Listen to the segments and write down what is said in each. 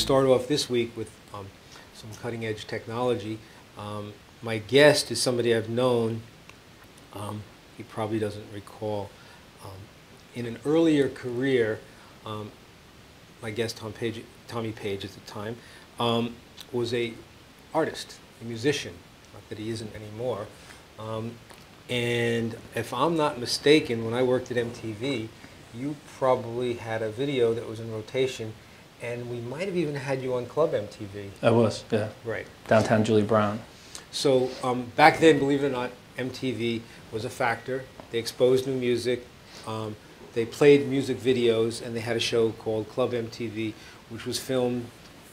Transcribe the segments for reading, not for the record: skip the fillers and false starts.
start off this week with some cutting-edge technology. My guest is somebody I've known. He probably doesn't recall. In an earlier career, my guest, Tommy Page at the time, was an artist, a musician. Not that he isn't anymore. And if I'm not mistaken, when I worked at MTV, you probably had a video that was in rotation, and we might have even had you on Club MTV. I was, yeah. Right. Downtown Julie Brown. So back then, believe it or not, MTV was a factor. They exposed new music. They played music videos, and they had a show called Club MTV, which was filmed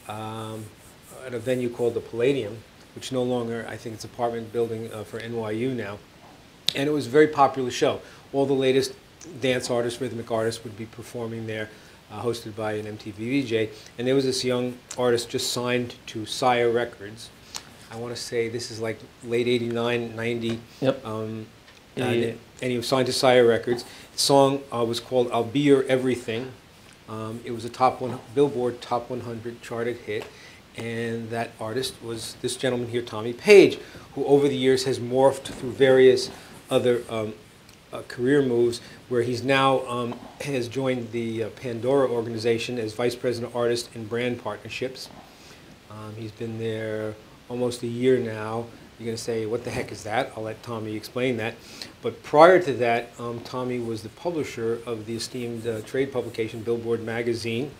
at a venue called the Palladium, which no longer, I think it's an apartment building for NYU now. And it was a very popular show. All the latest dance artists, rhythmic artists would be performing there, hosted by an MTV VJ. And there was this young artist just signed to Sire Records. I want to say this is like late 89, 90. Yep. And he was signed to Sire Records. The song was called I'll Be Your Everything. It was a Billboard Top 100 charted hit. And that artist was this gentleman here, Tommy Page, who over the years has morphed through various other career moves, where he's now has joined the Pandora organization as Vice President of Artist and Brand Partnerships. He's been there almost a year now. You're going to say, what the heck is that? I'll let Tommy explain that. But prior to that, Tommy was the publisher of the esteemed trade publication Billboard magazine.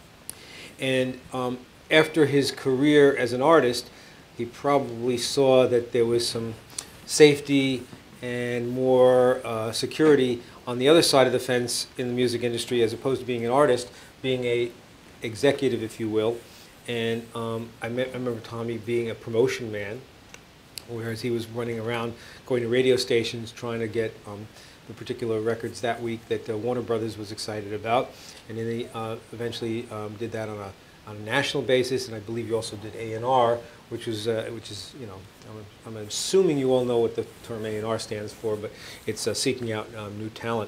And after his career as an artist, he probably saw that there was some safety and more security on the other side of the fence in the music industry, as opposed to being an artist, being a executive, if you will. And I remember Tommy being a promotion man, whereas he was running around going to radio stations trying to get the particular records that week that Warner Brothers was excited about. And then he eventually did that on a national basis, and I believe you also did A&R, which is, you know, I'm assuming you all know what the term A&R stands for, but it's seeking out new talent.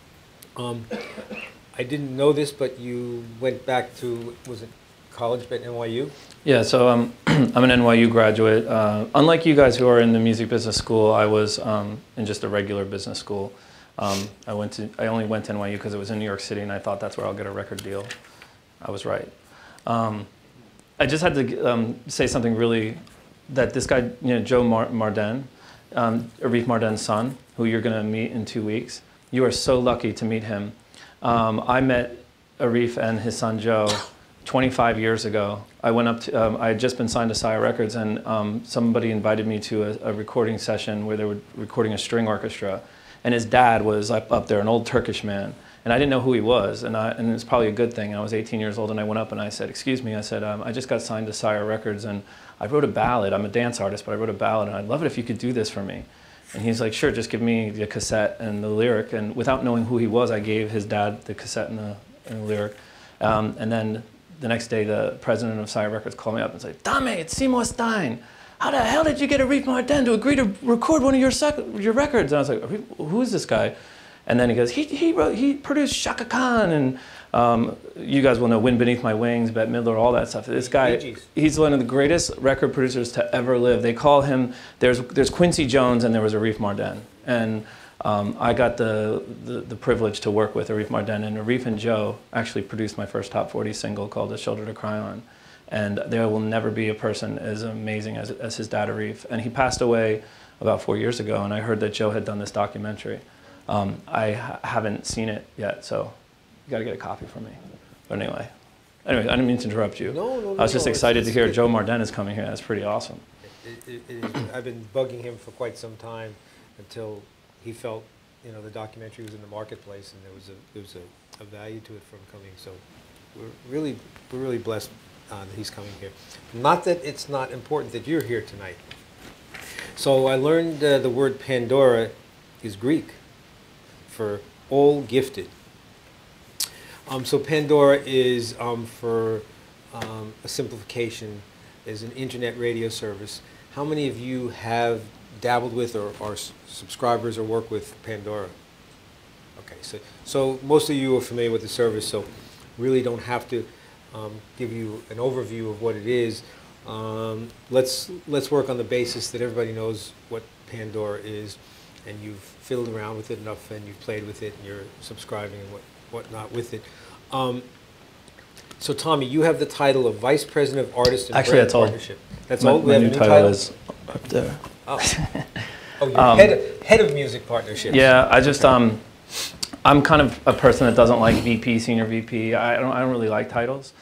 I didn't know this, but you went back to, was it college at NYU? Yeah, so I'm an NYU graduate. Unlike you guys who are in the music business school, I was in just a regular business school. I only went to NYU because it was in New York City, and I thought that's where I'll get a record deal. I was right. I just had to say something really, that this guy, you know, Joe Marden, Arif Marden's son, who you're going to meet in 2 weeks, you are so lucky to meet him. I met Arif and his son Joe 25 years ago. I went up to, I had just been signed to Sire Records, and somebody invited me to a recording session where they were recording a string orchestra, and his dad was up there, an old Turkish man. And I didn't know who he was, and it's probably a good thing. I was 18 years old, and I went up and I said, excuse me, I said, I just got signed to Sire Records, and I wrote a ballad. I'm a dance artist, but I wrote a ballad, and I'd love it if you could do this for me. And he's like, sure, just give me the cassette and the lyric. And without knowing who he was, I gave his dad the cassette and the lyric. And then the next day, the president of Sire Records called me up and said, Tommy, it's Seymour Stein. How the hell did you get Arif Marden to agree to record one of your records? And I was like, who is this guy? And then he goes, he produced Shaka Khan, and you guys will know Wind Beneath My Wings, Bette Midler, all that stuff. This guy, he's one of the greatest record producers to ever live. They call him, there's Quincy Jones and there was Arif Marden. And I got the privilege to work with Arif Marden, and Arif and Joe actually produced my first top 40 single called A Shoulder to Cry On. And there will never be a person as amazing as his dad, Arif. And he passed away about 4 years ago, and I heard that Joe had done this documentary. I haven't seen it yet, so you got to get a copy for me. But anyway, I didn't mean to interrupt you. No, I was just excited to hear Joe Marden is coming here. That's pretty awesome. It is. I've been bugging him for quite some time until he felt, you know, the documentary was in the marketplace, and there was a value to it from coming. So we're really blessed that he's coming here. Not that it's not important that you're here tonight. So I learned the word Pandora is Greek for all gifted. So Pandora is, for a simplification, is an internet radio service. How many of you have dabbled with or are subscribers or work with Pandora? Okay, so most of you are familiar with the service, so really don't have to give you an overview of what it is. Let's work on the basis that everybody knows what Pandora is, and you've fiddled around with it enough, and you've played with it, and you're subscribing and whatnot with it. So Tommy, you have the title of Vice President of Artist and Brand Partnership. That's all. My new title is up there. Oh, you're head of music partnerships. Yeah, I'm kind of a person that doesn't like VP, senior VP. I don't really like titles.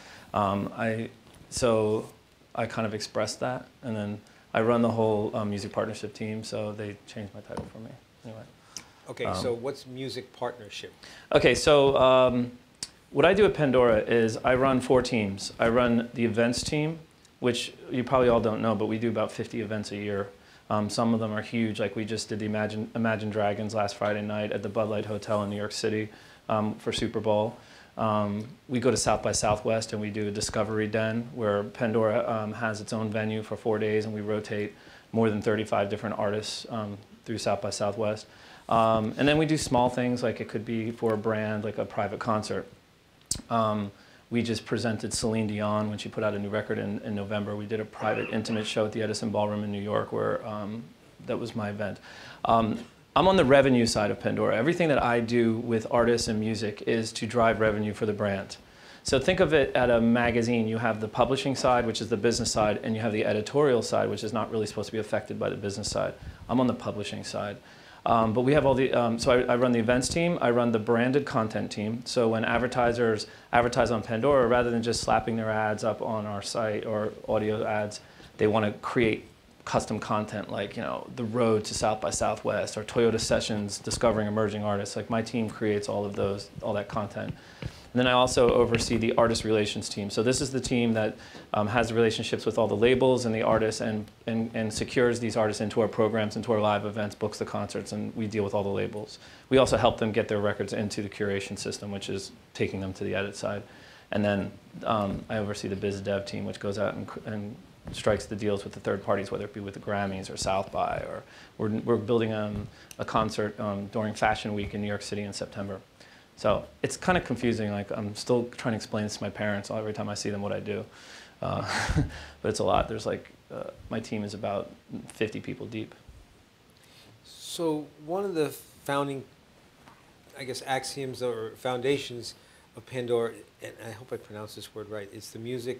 So I kind of expressed that, and then I run the whole music partnership team. So they changed my title for me. Anyway. Okay, so what's music partnership? Okay, so what I do at Pandora is I run 4 teams. I run the events team, which you probably all don't know, but we do about 50 events a year. Some of them are huge, like we just did the Imagine Dragons last Friday night at the Bud Light Hotel in New York City for Super Bowl. We go to South by Southwest and we do a Discovery Den where Pandora has its own venue for 4 days, and we rotate more than 35 different artists through South by Southwest. And then we do small things, like it could be for a brand, like a private concert. We just presented Celine Dion when she put out a new record in November. We did a private intimate show at the Edison Ballroom in New York where that was my event. I'm on the revenue side of Pandora. Everything that I do with artists and music is to drive revenue for the brand. So think of it at a magazine. You have the publishing side, which is the business side, and you have the editorial side, which is not really supposed to be affected by the business side. I'm on the publishing side. But we have all the, so I run the events team, I run the branded content team. So when advertisers advertise on Pandora, rather than just slapping their ads up on our site or audio ads, they want to create custom content like, you know, the road to South by Southwest or Toyota Sessions, discovering emerging artists. Like my team creates all of those, all that content. And then I also oversee the artist relations team. So this is the team that has the relationships with all the labels and the artists and secures these artists into our programs, into our live events, books the concerts, and we deal with all the labels. We also help them get their records into the curation system, which is taking them to the edit side. And then I oversee the biz dev team, which goes out and strikes the deals with the third parties, whether it be with the Grammys or South by, or we're building a concert during Fashion Week in New York City in September. So it's kind of confusing. Like I'm still trying to explain this to my parents every time I see them what I do, but it's a lot. There's like my team is about 50 people deep. So one of the founding, I guess, axioms or foundations of Pandora, and I hope I pronounced this word right, is the Music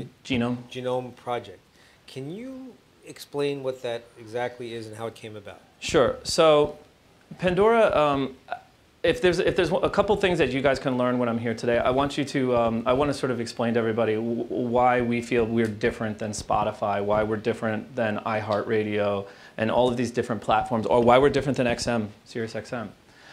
Genome Project. Can you explain what that exactly is and how it came about? Sure. So Pandora. If there's a couple things that you guys can learn when I'm here today, I want you to I want to sort of explain to everybody why we feel we're different than Spotify, why we're different than iHeartRadio, and all of these different platforms, or why we're different than XM, Sirius XM.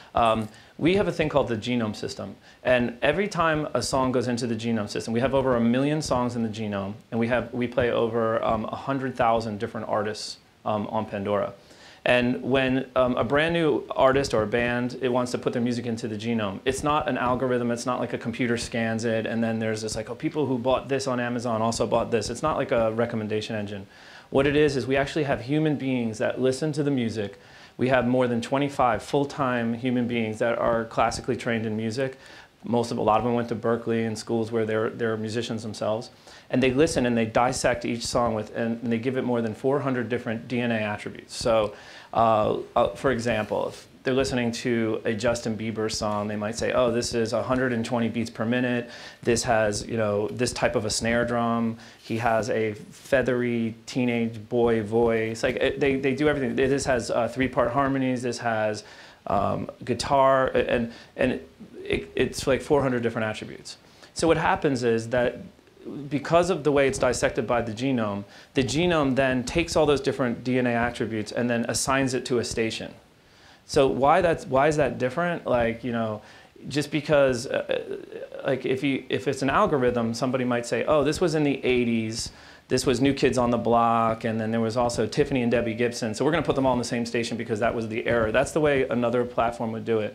We have a thing called the genome system, and every time a song goes into the genome system, we have over 1 million songs in the genome, and we play over 100,000 different artists on Pandora. And when a brand new artist or a band wants to put their music into the genome, it's not an algorithm, it's not like a computer scans it and then there's this like, oh, people who bought this on Amazon also bought this. It's not like a recommendation engine. What it is we actually have human beings that listen to the music. We have more than 25 full-time human beings that are classically trained in music. A lot of them went to Berkeley and schools where they're musicians themselves. And they listen and they dissect each song and they give it more than 400 different DNA attributes. So, for example, if they're listening to a Justin Bieber song, they might say, oh, this is 120 beats per minute. This has, you know, this type of a snare drum. He has a feathery teenage boy voice. Like they do everything. This has 3-part harmonies. This has guitar, and it's like 400 different attributes. So what happens is that because of the way it's dissected by the genome then takes all those different DNA attributes and then assigns it to a station. So why is that different? Like, you know, just because like if it's an algorithm, somebody might say, oh, this was in the 80s, this was New Kids on the Block, and then there was also Tiffany and Debbie Gibson. So we're going to put them all in the same station because that was the era. That's the way another platform would do it.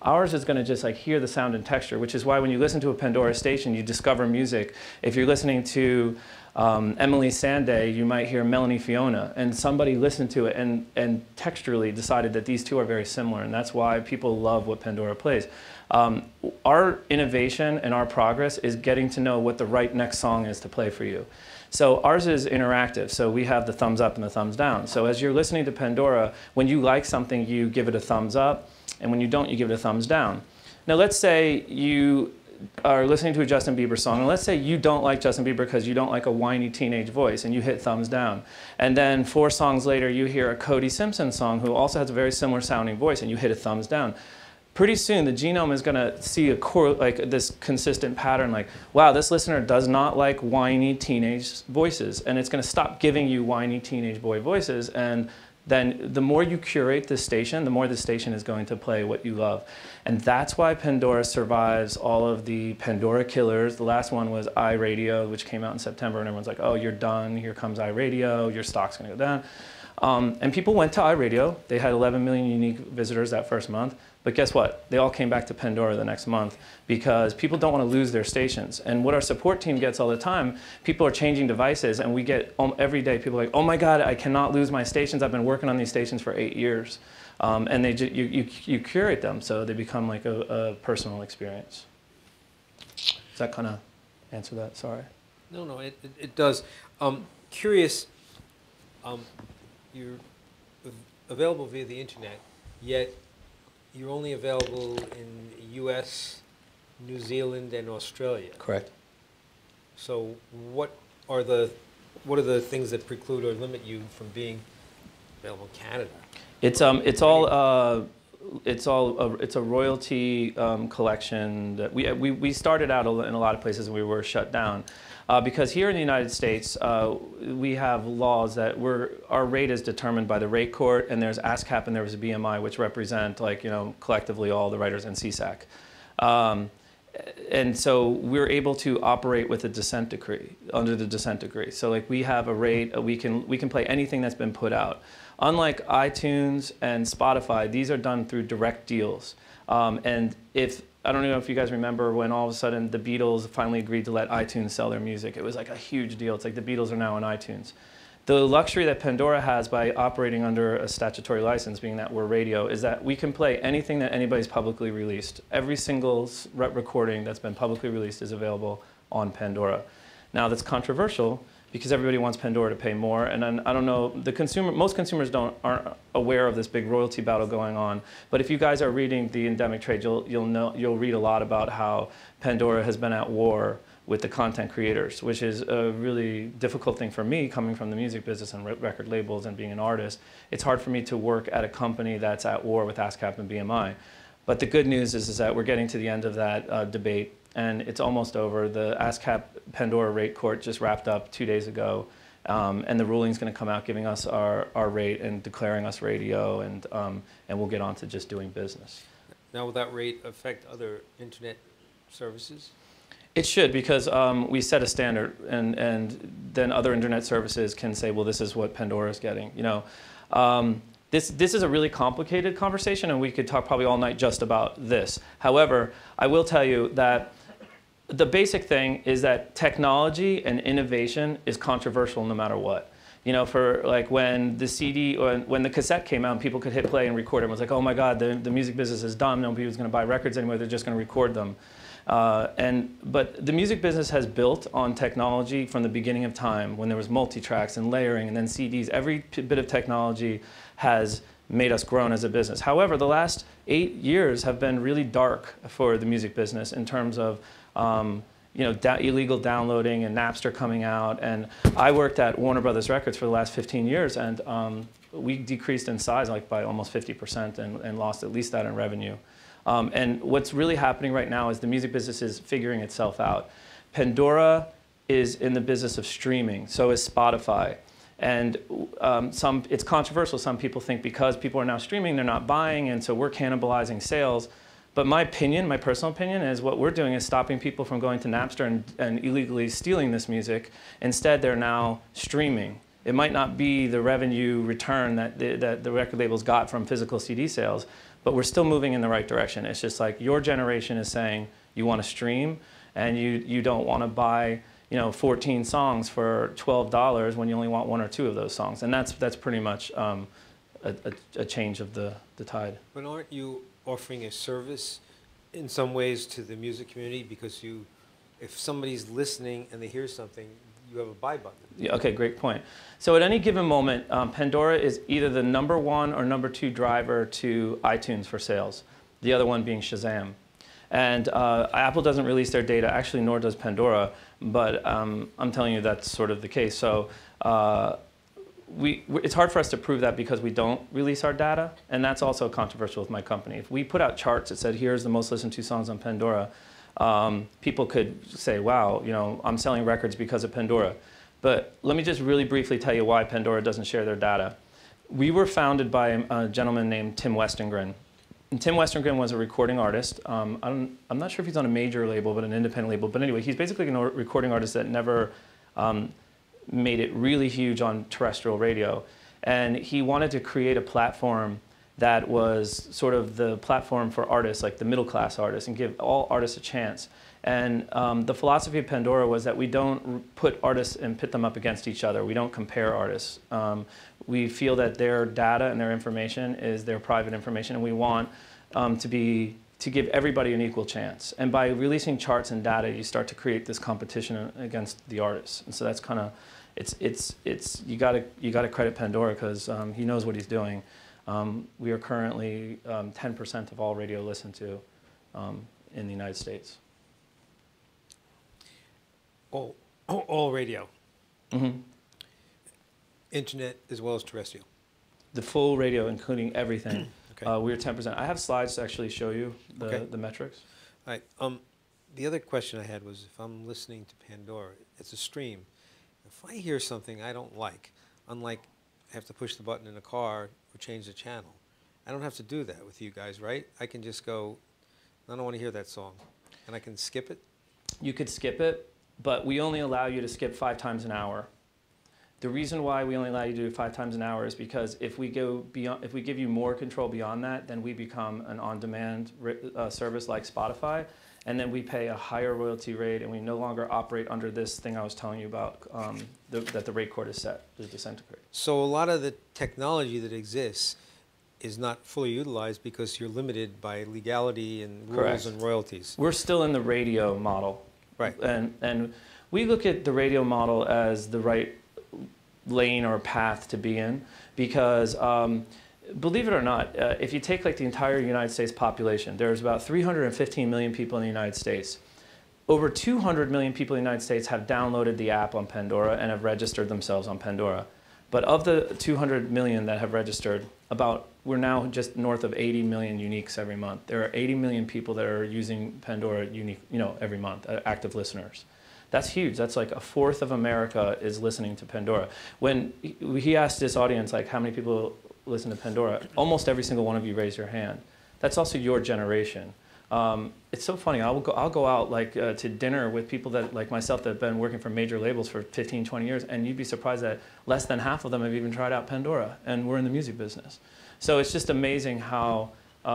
Ours is going to just like hear the sound and texture, which is why when you listen to a Pandora station, you discover music. If you're listening to Emily Sandé, you might hear Melanie Fiona, and somebody listened to it and texturally decided that these two are very similar, and that's why people love what Pandora plays. Our innovation and our progress is getting to know what the right next song is to play for you. So ours is interactive, so we have the thumbs up and the thumbs down. So as you're listening to Pandora, when you like something, you give it a thumbs up, and when you don't, you give it a thumbs down. Now let's say you are listening to a Justin Bieber song, and let's say you don't like Justin Bieber because you don't like a whiny teenage voice, and you hit thumbs down. And then 4 songs later, you hear a Cody Simpson song who also has a very similar sounding voice, and you hit a thumbs down. Pretty soon, the genome is going to see like this consistent pattern, like, wow, this listener does not like whiny teenage voices, and it's going to stop giving you whiny teenage boy voices, and then the more you curate this station, the more the station is going to play what you love. And that's why Pandora survives all of the Pandora killers. The last one was iRadio, which came out in September, and everyone's like, oh, you're done, here comes iRadio, your stock's going to go down. And people went to iRadio. They had 11 million unique visitors that first month. But guess what? They all came back to Pandora the next month because people don't want to lose their stations. And what our support team gets all the time, people are changing devices, and we get every day people are like, oh my God, I cannot lose my stations. I've been working on these stations for 8 years. And you curate them so they become like a personal experience. Does that kind of answer that? Sorry. No, it does. Curious, you're available via the internet, yet you're only available in the US, New Zealand, and Australia. Correct. So what are the things that preclude or limit you from being available in Canada? It's a royalty collection that we started out in a lot of places and we were shut down. Because here in the United States, we have laws that our rate is determined by the rate court, and there's ASCAP and there's a BMI, which represent, like, you know, collectively all the writers in CSAC. And so we're able to operate with a dissent decree, under the dissent decree. So like we have a rate, we can play anything that's been put out. Unlike iTunes and Spotify, these are done through direct deals. And I don't know if you guys remember when all of a sudden the Beatles finally agreed to let iTunes sell their music. It was like a huge deal. It's like the Beatles are now on iTunes. The luxury that Pandora has by operating under a statutory license, being that we're radio, is that we can play anything that anybody's publicly released. Every single recording that's been publicly released is available on Pandora. Now that's controversial because everybody wants Pandora to pay more, and then, I don't know, most consumers aren't aware of this big royalty battle going on. But if you guys are reading the endemic trade, you'll read a lot about how Pandora has been at war with the content creators, which is a really difficult thing for me, coming from the music business and record labels and being an artist. It's hard for me to work at a company that's at war with ASCAP and BMI. But the good news is that we're getting to the end of that debate, and it's almost over. The ASCAP Pandora rate court just wrapped up 2 days ago, and the ruling's going to come out giving us our rate and declaring us radio, and we'll get on to just doing business. Now, will that rate affect other internet services? It should, because we set a standard, and then other internet services can say, well, this is what Pandora is getting. You know, this is a really complicated conversation, and we could talk probably all night just about this. However, I will tell you that the basic thing is that technology and innovation is controversial no matter what. You know, for like when the CD or when the cassette came out and people could hit play and record it, it was like, oh my God, the music business is dumb. Nobody's going to buy records anymore. They're just going to record them. But the music business has built on technology from the beginning of time, when there was multi-tracks and layering and then CDs. Every bit of technology has made us grown as a business. However, the last 8 years have been really dark for the music business in terms of you know, illegal downloading and Napster coming out. And I worked at Warner Brothers Records for the last 15 years, and we decreased in size like by almost 50% and lost at least that in revenue. And what's really happening right now is the music business is figuring itself out. Pandora is in the business of streaming, so is Spotify. And it's controversial. Some people think because people are now streaming, they're not buying, and so we're cannibalizing sales. But my opinion, my personal opinion, is what we're doing is stopping people from going to Napster and illegally stealing this music. Instead, they're now streaming. It might not be the revenue return that the record labels got from physical CD sales, but we're still moving in the right direction. It's just like your generation is saying you want to stream, and you don't want to buy 14 songs for $12 when you only want one or two of those songs, and that's pretty much a change of the tide. But aren't you offering a service in some ways to the music community, because if somebody's listening and they hear something, you have a buy button? Yeah, okay, great point. So at any given moment, Pandora is either the #1 or #2 driver to iTunes for sales, the other one being Shazam. And Apple doesn't release their data, actually, nor does Pandora, but I'm telling you that's sort of the case. So it's hard for us to prove that because we don't release our data, and that's also controversial with my company. If we put out charts that said, here's the most listened to songs on Pandora, people could say, wow, I'm selling records because of Pandora. But let me just really briefly tell you why Pandora doesn't share their data. We were founded by a gentleman named Tim Westengren. And Tim Westengren was a recording artist. I'm not sure if he's on a major label, but an independent label. But anyway, he's basically a recording artist that never made it really huge on terrestrial radio. And he wanted to create a platform that was sort of the platform for artists, like the middle class artists, and give all artists a chance. And the philosophy of Pandora was that we don't put artists and pit them up against each other. We don't compare artists. We feel that their data and their information is their private information, and we want to give everybody an equal chance. And by releasing charts and data, you start to create this competition against the artists. And so that's kind of, you gotta credit Pandora, because he knows what he's doing. We are currently 10% of all radio listened to in the United States. All radio. Mm-hmm. Internet as well as terrestrial. The full radio, including everything. Okay. We're 10%. I have slides to actually show you the metrics. All right. The other question I had was, if I'm listening to Pandora, it's a stream. If I hear something I don't like, unlike I have to push the button in a car or change the channel, I don't have to do that with you guys, right? I can just go, I don't want to hear that song, and I can skip it? You could skip it, but we only allow you to skip 5 times an hour. The reason why we only allow you to do it 5 times an hour is because if we go beyond, if we give you more control beyond that, then we become an on-demand service like Spotify, and then we pay a higher royalty rate, and we no longer operate under this thing I was telling you about, that the rate cord is set to disintegrate. So a lot of the technology that exists is not fully utilized because you're limited by legality and rules. Correct. And royalties. We're still in the radio model. Right. And we look at the radio model as the right lane or path to be in, because believe it or not, if you take like the entire United States population, there's about 315 million people in the United States. Over 200 million people in the United States have downloaded the app on Pandora and have registered themselves on Pandora. But of the 200 million that have registered, we're now just north of 80 million uniques every month. There are 80 million people that are using Pandora every month, active listeners. That's huge. That's like 1/4 of America is listening to Pandora. When he asked this audience, like, how many people listen to Pandora, almost every single one of you raised your hand. That's also your generation. It's so funny. I'll go out like to dinner with people that, like myself, that have been working for major labels for 15, 20 years, and you'd be surprised that less than half of them have even tried out Pandora, and we're in the music business. So it's just amazing how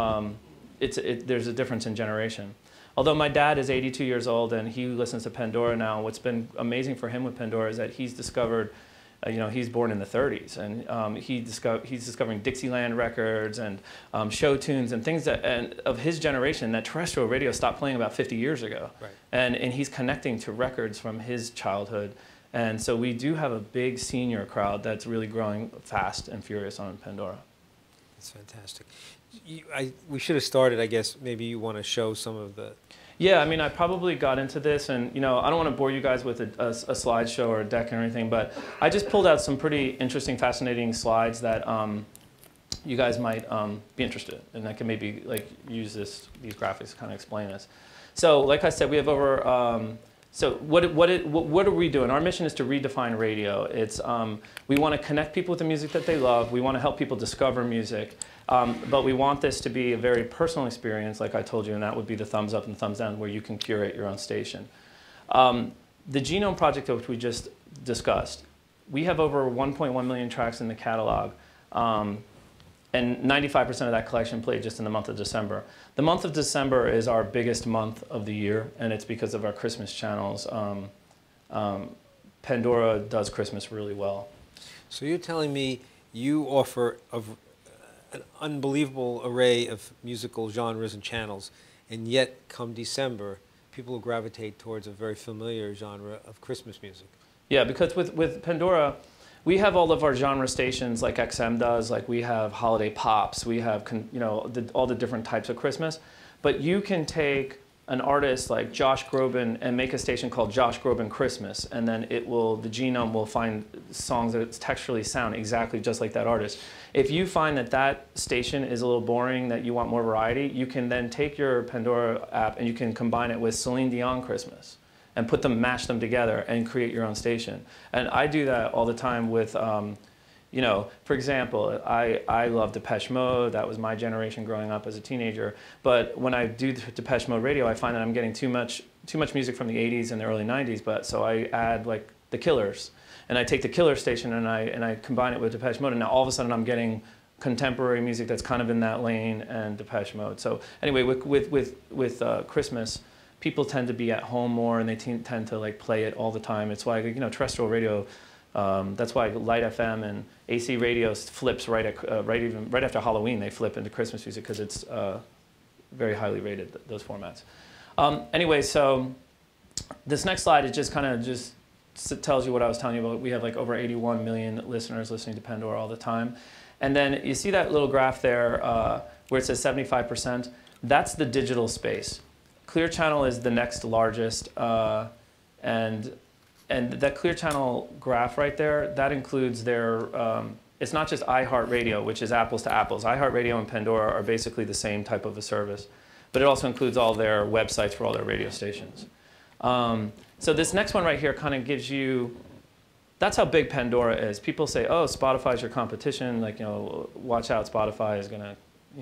there's a difference in generation. Although my dad is 82 years old and he listens to Pandora now, what's been amazing for him with Pandora is that he's discovered, he's born in the 30s, and he's discovering Dixieland records and show tunes and things of his generation that terrestrial radio stopped playing about 50 years ago. Right. And he's connecting to records from his childhood. And so we do have a big senior crowd that's really growing fast and furious on Pandora. That's fantastic. We should have started, I guess, maybe you want to show some of the... Yeah, I mean, I probably got into this, and I don't want to bore you guys with a slideshow or a deck or anything, but I just pulled out some pretty interesting, fascinating slides that you guys might be interested in, and I can maybe use these graphics to kind of explain this. So, like I said, we have over... So what are we doing? Our mission is to redefine radio. We want to connect people with the music that they love. We want to help people discover music. But we want this to be a very personal experience, like I told you, and that would be the thumbs up and thumbs down, where you can curate your own station. The Genome Project, which we just discussed, we have over 1.1 million tracks in the catalog. And 95% of that collection played just in the month of December. The month of December is our biggest month of the year, and it's because of our Christmas channels. Pandora does Christmas really well. So you're telling me you offer an unbelievable array of musical genres and channels, and yet come December, people will gravitate towards a very familiar genre of Christmas music. Yeah, because with Pandora, we have all of our genre stations like XM does, like we have holiday pops, we have all the different types of Christmas, but you can take an artist like Josh Groban and make a station called Josh Groban Christmas, and then the genome will find songs that texturally sound exactly just like that artist. If you find that that station is a little boring, that you want more variety, you can then take your Pandora app and you can combine it with Celine Dion Christmas and mash them together and create your own station. And I do that all the time with, for example, I love Depeche Mode. That was my generation growing up as a teenager. But when I do Depeche Mode radio, I find that I'm getting too much music from the 80s and the early 90s. So I add like the Killers, and I take the Killers station and I combine it with Depeche Mode, and now all of a sudden I'm getting contemporary music that's kind of in that lane and Depeche Mode. So anyway, with Christmas, people tend to be at home more, and they tend to like play it all the time. It's why terrestrial radio. That's why Light FM and AC radio flips right after Halloween. They flip into Christmas music because it's very highly rated, those formats. Anyway, so this next slide is just tells you what I was telling you about. We have like over 81 million listeners listening to Pandora all the time, and then you see that little graph there where it says 75%. That's the digital space. Clear Channel is the next largest, and that Clear Channel graph right there, that includes their, it's not just iHeartRadio, which is apples to apples. iHeartRadio and Pandora are basically the same type of a service, but it also includes all their websites for all their radio stations. So this next one right here kind of gives you, that's how big Pandora is. People say, oh, Spotify's your competition, like, watch out, Spotify is gonna,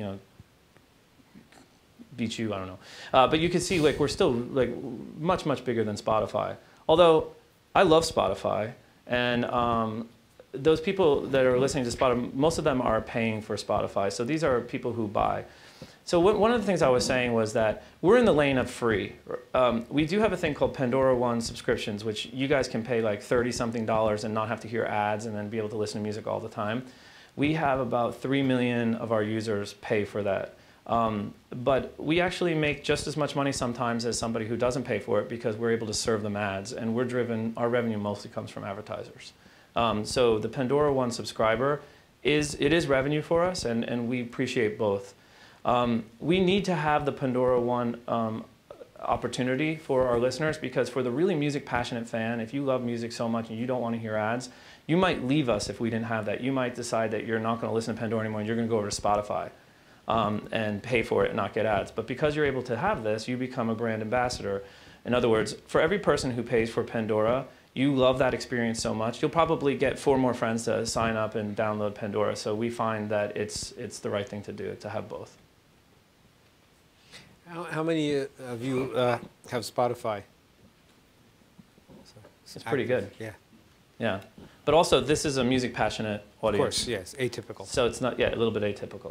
beat you, I don't know. But you can see, like, we're still like much, much bigger than Spotify. Although, I love Spotify, and those people that are listening to Spotify, most of them are paying for Spotify. So these are people who buy. So one of the things I was saying was that we're in the lane of free. We do have a thing called Pandora One subscriptions, which you guys can pay like $30-something and not have to hear ads and then be able to listen to music all the time. We have about 3 million of our users pay for that. But we actually make just as much money sometimes as somebody who doesn't pay for it because we're able to serve them ads, and our revenue mostly comes from advertisers. So the Pandora One subscriber is revenue for us, and we appreciate both. We need to have the Pandora One opportunity for our listeners, because for the really music passionate fan, if you love music so much and you don't want to hear ads, you might leave us if we didn't have that. You might decide that you're not going to listen to Pandora anymore and you're going to go over to Spotify. And pay for it and not get ads. But because you're able to have this, you become a brand ambassador. In other words, for every person who pays for Pandora, you love that experience so much, you'll probably get 4 more friends to sign up and download Pandora. So we find that it's the right thing to do, to have both. How many of you have Spotify? It's pretty good. Yeah. Yeah. But also, this is a music passionate audience. Of course, yes, atypical. So it's not, a little bit atypical.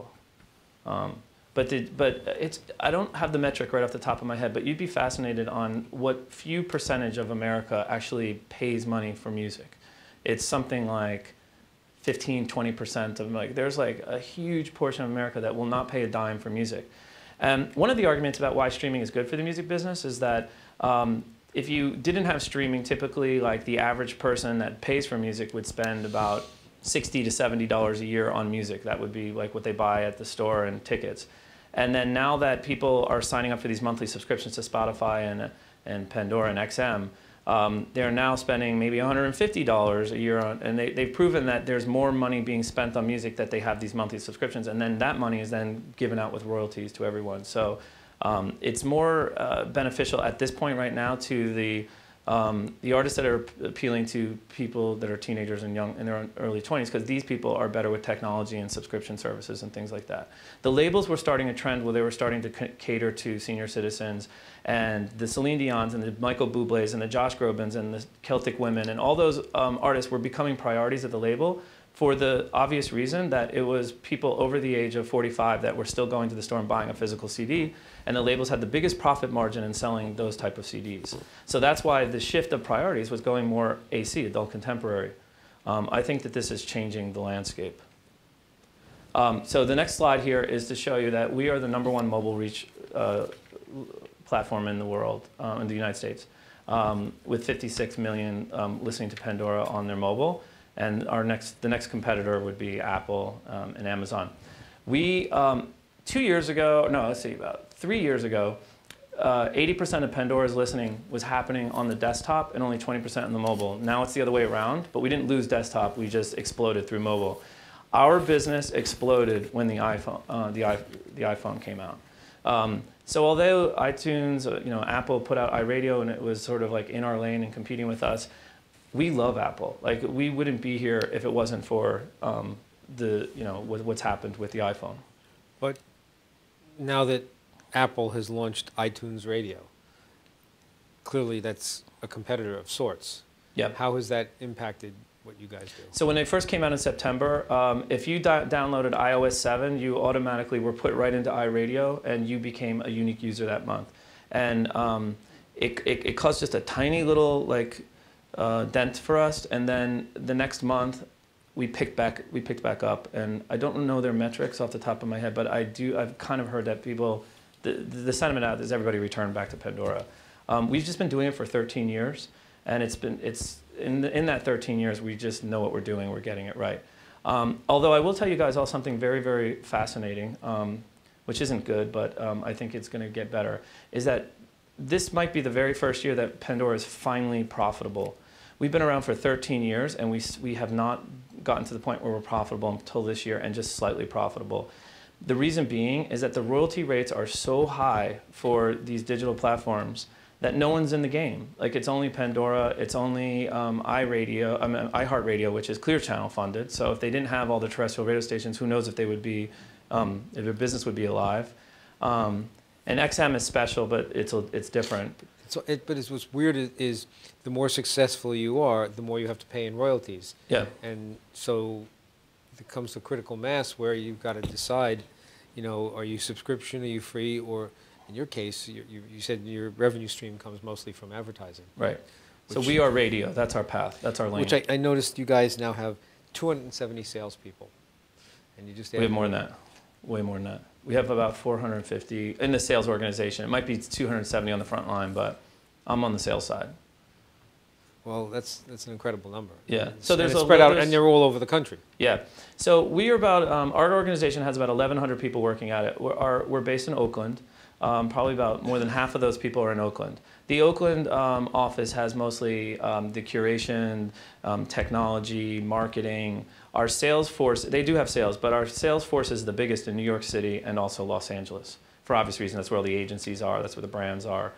But I don't have the metric right off the top of my head, but you'd be fascinated on what few percentage of America actually pays money for music. It's something like 15–20% of, like, there's like a huge portion of America that will not pay a dime for music. And one of the arguments about why streaming is good for the music business is that if you didn't have streaming, typically like the average person that pays for music would spend about $60 to $70 a year on music. That would be like what they buy at the store and tickets. And then now that people are signing up for these monthly subscriptions to Spotify and Pandora and XM, they're now spending maybe $150 a year on, and they've proven that there's more money being spent on music that they have these monthly subscriptions, and then that money is then given out with royalties to everyone. So it's more beneficial at this point right now to the the artists that are appealing to people that are teenagers and young in their early 20s, because these people are better with technology and subscription services and things like that. The labels were starting a trend where they were starting to cater to senior citizens, and the Celine Dion's and the Michael Bublé's and the Josh Groban's and the Celtic Women and all those artists were becoming priorities at the label, for the obvious reason that it was people over the age of 45 that were still going to the store and buying a physical CD, and the labels had the biggest profit margin in selling those type of CDs. So that's why the shift of priorities was going more AC, adult contemporary. I think that this is changing the landscape. So the next slide here is to show you that we are the #1 mobile reach platform in the world, in the United States, with 56 million listening to Pandora on their mobile. And the next competitor would be Apple and Amazon. We, 2 years ago, no, let's see, about 3 years ago, 80% of Pandora's listening was happening on the desktop and only 20% on the mobile. Now it's the other way around, but we didn't lose desktop, we just exploded through mobile. Our business exploded when the iPhone came out. So although iTunes, Apple put out iRadio and it was sort of like in our lane and competing with us, we love Apple. Like, we wouldn't be here if it wasn't for what's happened with the iPhone. But now that Apple has launched iTunes Radio, clearly that's a competitor of sorts. Yep. How has that impacted what you guys do? So when they first came out in September, if you downloaded iOS 7, you automatically were put right into iRadio, and you became a unique user that month. And it caused just a tiny little dent for us, and then the next month we picked back up. And I don't know their metrics off the top of my head, but I've kind of heard that people, the sentiment out is everybody returned back to Pandora. We've just been doing it for 13 years, and in that 13 years we just know what we're doing, we're getting it right. Although I will tell you guys all something very, very fascinating, which isn't good, but I think it's going to get better, is that this might be the very first year that Pandora is finally profitable. We've been around for 13 years, and we have not gotten to the point where we're profitable until this year, and just slightly profitable. The reason being is that the royalty rates are so high for these digital platforms that no one's in the game. Like, it's only Pandora, it's only iHeartRadio, which is Clear Channel funded. So if they didn't have all the terrestrial radio stations, who knows if they would be, if their business would be alive. And XM is special, but it's different. But what's weird is the more successful you are, the more you have to pay in royalties. Yeah. And so it comes to critical mass where you've got to decide, are you subscription, are you free, or in your case, you said your revenue stream comes mostly from advertising. Right. So we are radio. That's our path. That's our lane. Which I noticed you guys now have 270 salespeople. And you just we have more than that. Way more than that. We have about 450 in the sales organization. It might be 270 on the front line, but I'm on the sales side. Well, that's an incredible number. Yeah. So there's a spread out, and they're all over the country. Yeah. So we are about our organization has about 1,100 people working at it. We're based in Oakland. Probably about more than half of those people are in Oakland. The Oakland office has mostly the curation, technology, marketing. Our sales force, they do have sales, but our sales force is the biggest in New York City and also Los Angeles. For obvious reasons, that's where all the agencies are, that's where the brands are.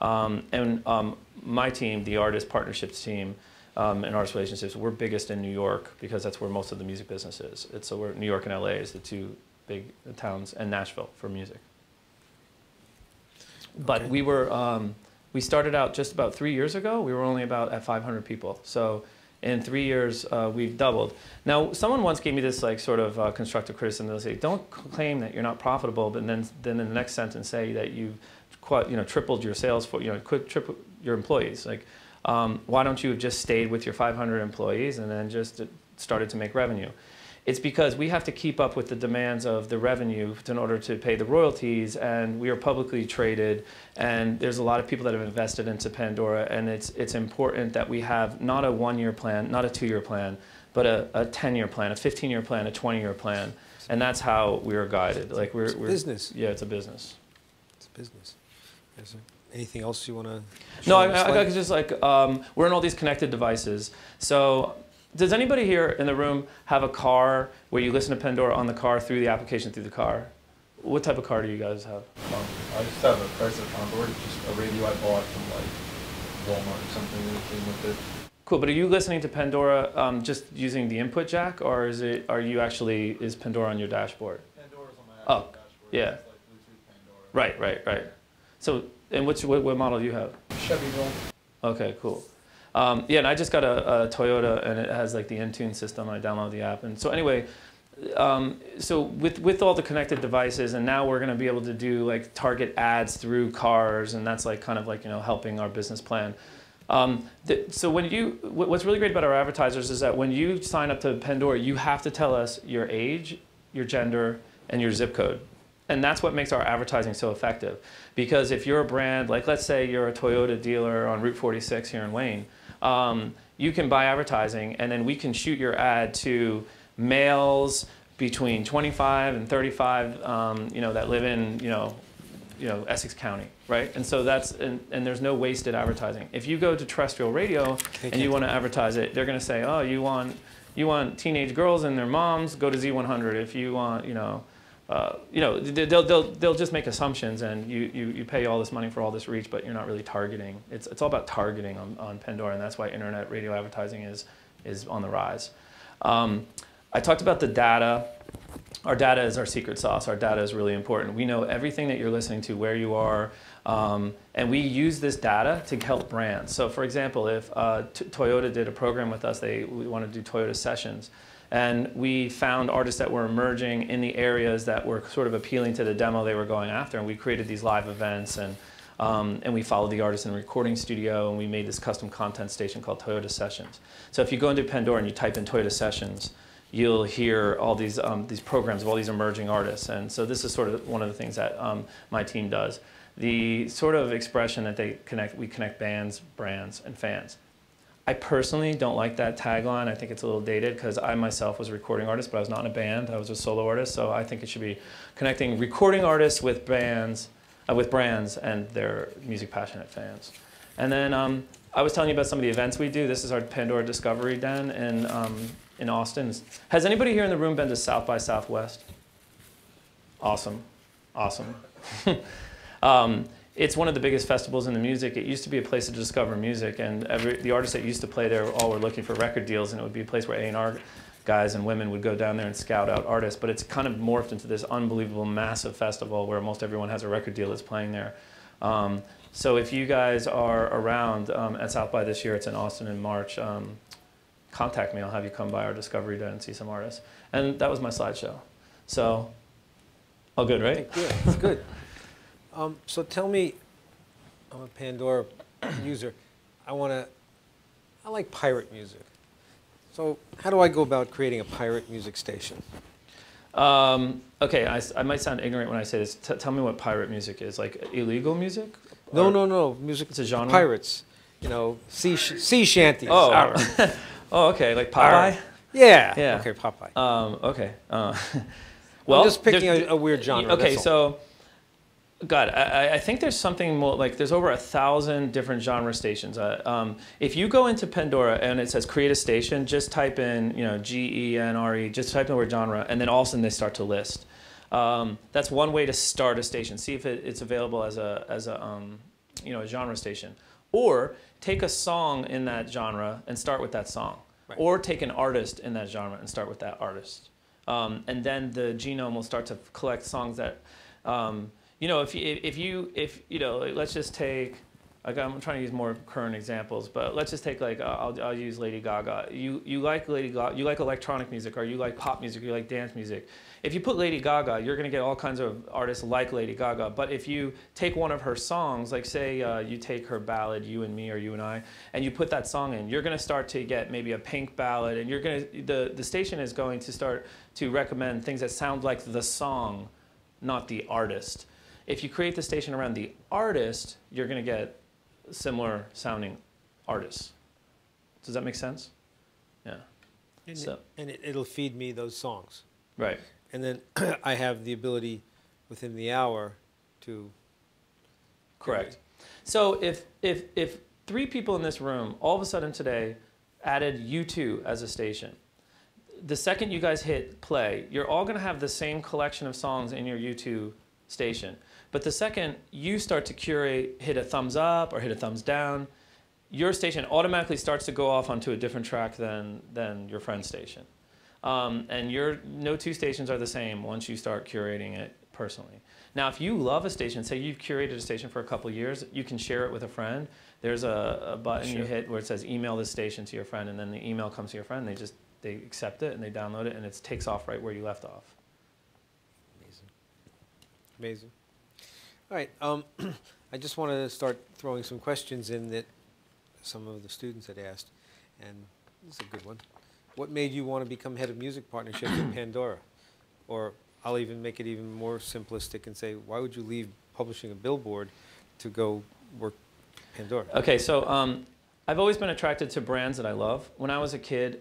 My team, the artist partnerships team, and artist relationships, we're biggest in New York because that's where most of the music business is. So New York and LA is the two big towns, and Nashville for music. But okay. We started out just about 3 years ago. We were only about at 500 people. So in 3 years, we've doubled. Now, someone once gave me this sort of constructive criticism. They'll say, don't claim that you're not profitable, but then in the next sentence say that you've tripled your sales for, tripled your employees. Like, why don't you have just stayed with your 500 employees and then just started to make revenue? It's because we have to keep up with the demands of the revenue in order to pay the royalties, and we are publicly traded, and there's a lot of people that have invested into Pandora, and it's important that we have not a 1-year plan, not a 2-year plan, but a 10-year plan, a 15-year plan, a 20-year plan, and that's how we are guided. Like we're business. Yeah, it's a business. It's a business. Is there anything else you want to? No, I just we're in all these connected devices, so. Does anybody here in the room have a car where you listen to Pandora on the car through the application through the car? What type of car do you guys have? I just have a Chrysler Concord, just a radio I bought from Walmart or something that came with it. Cool, but are you listening to Pandora just using the input jack, or is Pandora on your dashboard? Pandora's on my actual dashboard. Yeah. It's like Bluetooth Pandora. Right. So, and what model do you have? Chevy Volt. Okay, cool. Yeah, and I just got a Toyota, and it has like the entails system. I download the app, and so anyway, so with all the connected devices, and now we're going to be able to do like target ads through cars, and that's like kind of like helping our business plan. So what's really great about our advertisers is that when you sign up to Pandora, you have to tell us your age, your gender, and your zip code. And that's what makes our advertising so effective. Because if you're a brand, like let's say you're a Toyota dealer on Route 46 here in Wayne, you can buy advertising, and then we can shoot your ad to males between 25 and 35, that live in, Essex County, right? And so and there's no wasted advertising. If you go to terrestrial radio and you want to advertise it, they're going to say, oh, you want teenage girls and their moms, go to Z100. If you want, they'll just make assumptions, and you pay all this money for all this reach, but you're not really targeting. It's all about targeting on Pandora, and that's why internet radio advertising is on the rise. I talked about the data. Our data is our secret sauce. Our data is really important. We know everything that you're listening to, where you are, and we use this data to help brands. So for example, if Toyota did a program with us, we wanted to do Toyota sessions, and we found artists that were emerging in the areas that were sort of appealing to the demo they were going after, and we created these live events, and we followed the artist in a recording studio, and we made this custom content station called Toyota Sessions. So if you go into Pandora and you type in Toyota Sessions, you'll hear all these programs of all these emerging artists. And so this is sort of one of the things that my team does. The sort of expression that we connect bands, brands, and fans. I personally don't like that tagline. I think it's a little dated because I myself was a recording artist, but I was not in a band. I was a solo artist, so I think it should be connecting recording artists with bands, with brands and their music passionate fans. And then I was telling you about some of the events we do. This is our Pandora Discovery Den in Austin. Has anybody here in the room been to South by Southwest? Awesome. It's one of the biggest festivals in the music. It used to be a place to discover music, and the artists that used to play there all were looking for record deals, and it would be a place where A&R guys and women would go down there and scout out artists. But it's kind of morphed into this unbelievable, massive festival where almost everyone has a record deal that's playing there. So if you guys are around at South by this year, it's in Austin in March, contact me. I'll have you come by our Discovery Den and see some artists. And that was my slideshow. So, all good, right? Yeah, it's good. So tell me, I'm a Pandora user. I like pirate music. So how do I go about creating a pirate music station? Okay, I might sound ignorant when I say this. Tell me what pirate music is. Like illegal music? No. Music. It's a genre? Pirates. Sea shanties. Oh, oh, okay, like Popeye? Yeah. Okay, Popeye. Okay. Well, I'm just picking a weird genre. Okay, so, God, I think there's something more, like there's over 1,000 different genre stations. If you go into Pandora and it says create a station, just type in, G-E-N-R-E, just type in the word genre, and then all of a sudden they start to list. That's one way to start a station. See if it's available as a genre station. Or take a song in that genre and start with that song. Right. Or take an artist in that genre and start with that artist. And then the genome will start to collect songs that, let's just take, like I'm trying to use more current examples, but let's just take like, I'll use Lady Gaga. You like Lady Gaga, you like electronic music, or you like pop music, or you like dance music. If you put Lady Gaga, you're gonna get all kinds of artists like Lady Gaga, but if you take one of her songs, like say you take her ballad, You and Me or You and I, and you put that song in, you're gonna start to get maybe a Pink ballad, and the station is going to start to recommend things that sound like the song, not the artist. If you create the station around the artist, you're gonna get similar sounding artists. Does that make sense? Yeah. And it'll feed me those songs. Right. And then I have the ability within the hour to... Correct. So if 3 people in this room all of a sudden today added U2 as a station, the second you guys hit play, you're all gonna have the same collection of songs in your U2 station. But the second you start to curate, hit a thumbs up or hit a thumbs down, your station automatically starts to go off onto a different track than your friend's station. And no two stations are the same once you start curating it personally. Now, if you love a station, say you've curated a station for a couple of years, you can share it with a friend. There's a button you hit where it says email this station to your friend, and then the email comes to your friend. They accept it and they download it, and it takes off right where you left off. Amazing. Amazing. All right. I just wanted to start throwing some questions in that some of the students had asked, and this is a good one. What made you want to become head of music partnerships at Pandora? Or I'll even make it even more simplistic and say, why would you leave publishing a Billboard to go work Pandora? Okay, so I've always been attracted to brands that I love. When I was a kid,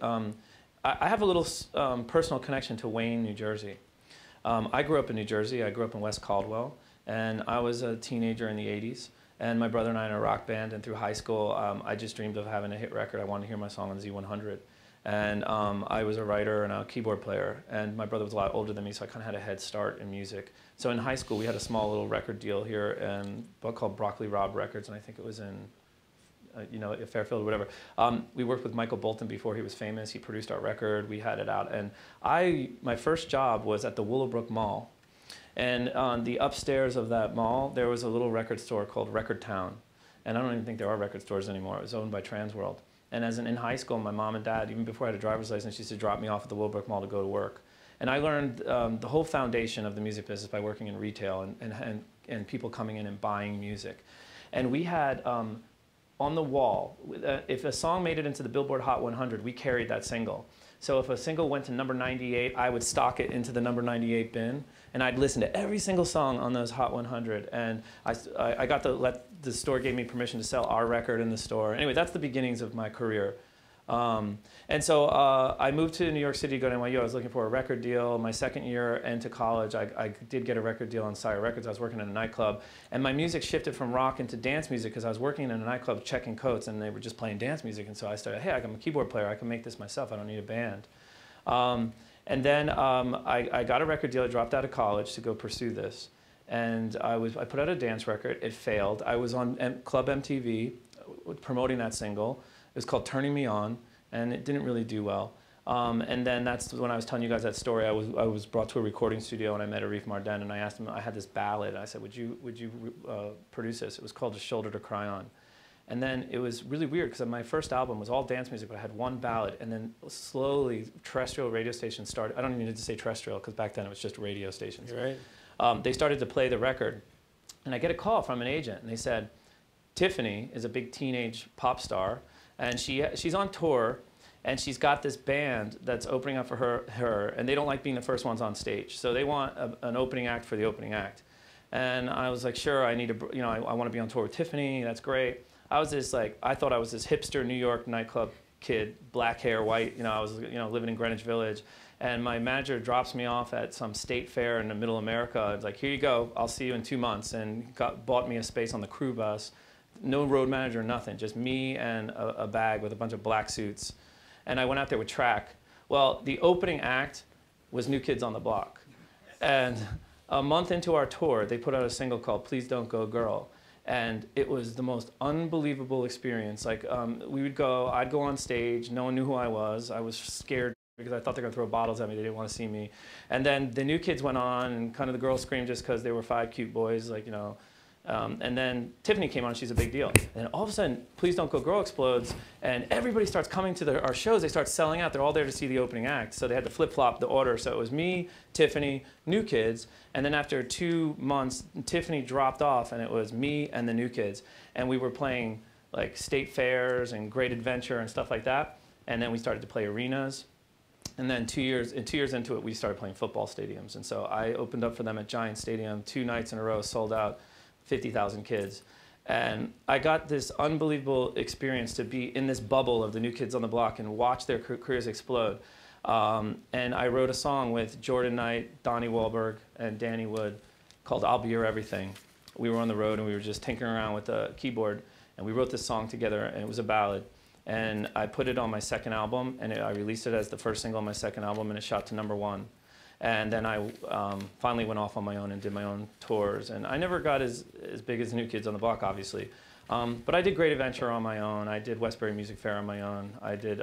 I have a little personal connection to Wayne, New Jersey. I grew up in New Jersey. I grew up in West Caldwell, and I was a teenager in the 80s. And my brother and I in a rock band, and through high school, I just dreamed of having a hit record. I wanted to hear my song on Z100. And I was a writer and a keyboard player, and my brother was a lot older than me, so I kind of had a head start in music. So in high school, we had a small little record deal here in called Broccoli Rob Records, and I think it was in Fairfield or whatever. We worked with Michael Bolton before he was famous. He produced our record. We had it out, and my first job was at the Willowbrook Mall. And on the upstairs of that mall, there was a little record store called Record Town. And I don't even think there are record stores anymore. It was owned by Transworld. And in high school, my mom and dad, even before I had a driver's license, used to drop me off at the Willowbrook Mall to go to work. And I learned the whole foundation of the music business by working in retail and people coming in and buying music. And we had, on the wall, if a song made it into the Billboard Hot 100, we carried that single. So if a single went to number 98, I would stock it into the number 98 bin, and I'd listen to every single song on those Hot 100. And I got the store gave me permission to sell our record in the store. Anyway, that's the beginnings of my career. And so I moved to New York City to go to NYU. I was looking for a record deal. My second year into college, I did get a record deal on Sire Records. I was working in a nightclub. And my music shifted from rock into dance music because I was working in a nightclub checking coats, and they were just playing dance music. And so I started, hey, I'm a keyboard player. I can make this myself. I don't need a band. And then I got a record deal. I dropped out of college to go pursue this. And I put out a dance record. It failed. I was on Club MTV promoting that single. It was called Turning Me On, and it didn't really do well. And then that's when I was telling you guys that story. I was brought to a recording studio, and I met Arif Mardin, and I asked him, I had this ballad. I said, would you produce this? It was called A Shoulder to Cry On. And then it was really weird because my first album was all dance music, but I had one ballad. And then slowly terrestrial radio stations started. I don't even need to say terrestrial because back then it was just radio stations. Right. They started to play the record. And I get a call from an agent, and they said, Tiffany is a big teenage pop star, and she's on tour, and she's got this band that's opening up for her, and they don't like being the first ones on stage. So they want an opening act for the opening act. And I was like, sure, I want to be on tour with Tiffany. That's great. I thought I was this hipster New York nightclub kid, black hair, white. I was living in Greenwich Village, and my manager drops me off at some state fair in the middle of America. It's like, here you go. I'll see you in 2 months, and bought me a space on the crew bus. No road manager, nothing, just me and a bag with a bunch of black suits. And I went out there with track. Well, the opening act was New Kids on the Block. And a month into our tour, they put out a single called Please Don't Go Girl. And it was the most unbelievable experience. Like, I'd go on stage, no one knew who I was. I was scared because I thought they were gonna throw bottles at me, they didn't want to see me. And then the New Kids went on, and kind of the girls screamed just because they were 5 cute boys, and then Tiffany came on, she's a big deal. And all of a sudden, Please Don't Go Girl explodes, and everybody starts coming to our shows. They start selling out. They're all there to see the opening act. So they had to flip-flop the order. So it was me, Tiffany, New Kids, and then after 2 months, Tiffany dropped off, and it was me and the New Kids. And we were playing like state fairs and Great Adventure and stuff like that. And then we started to play arenas. And then 2 years into it, we started playing football stadiums. And so I opened up for them at Giant Stadium 2 nights in a row, sold out. 50,000 kids. And I got this unbelievable experience to be in this bubble of the New Kids on the Block and watch their careers explode. And I wrote a song with Jordan Knight, Donnie Wahlberg, and Danny Wood called I'll Be Your Everything. We were on the road and we were just tinkering around with the keyboard, and we wrote this song together, and it was a ballad. And I put it on my second album, and I released it as the first single on my second album, and it shot to #1. And then I finally went off on my own and did my own tours. And I never got as big as New Kids on the Block, obviously. But I did Great Adventure on my own. I did Westbury Music Fair on my own. I did,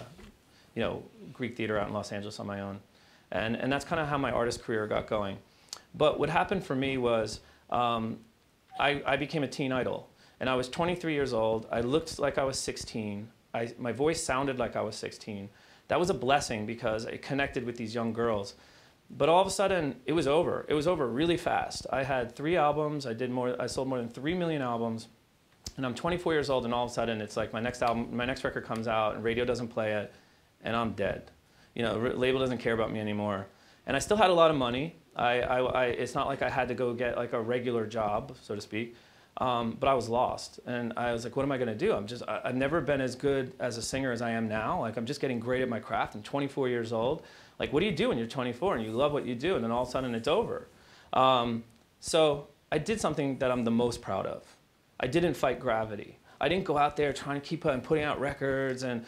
Greek theater out in Los Angeles on my own. And that's kind of how my artist career got going. But what happened for me was I became a teen idol. And I was 23 years old. I looked like I was 16. My voice sounded like I was 16. That was a blessing because it connected with these young girls. But all of a sudden, it was over. It was over really fast. I had 3 albums. I sold more than 3 million albums. And I'm 24 years old, and all of a sudden, it's like my next record comes out, and radio doesn't play it, and I'm dead. Label doesn't care about me anymore. And I still had a lot of money. It's not like I had to go get like a regular job, so to speak. But I was lost, and I was like, what am I going to do? I've never been as good as a singer as I am now. Like, I'm just getting great at my craft. I'm 24 years old. Like, what do you do when you're 24 and you love what you do, and then all of a sudden it's over? So I did something that I'm the most proud of. I didn't fight gravity. I didn't go out there trying to keep putting out records, and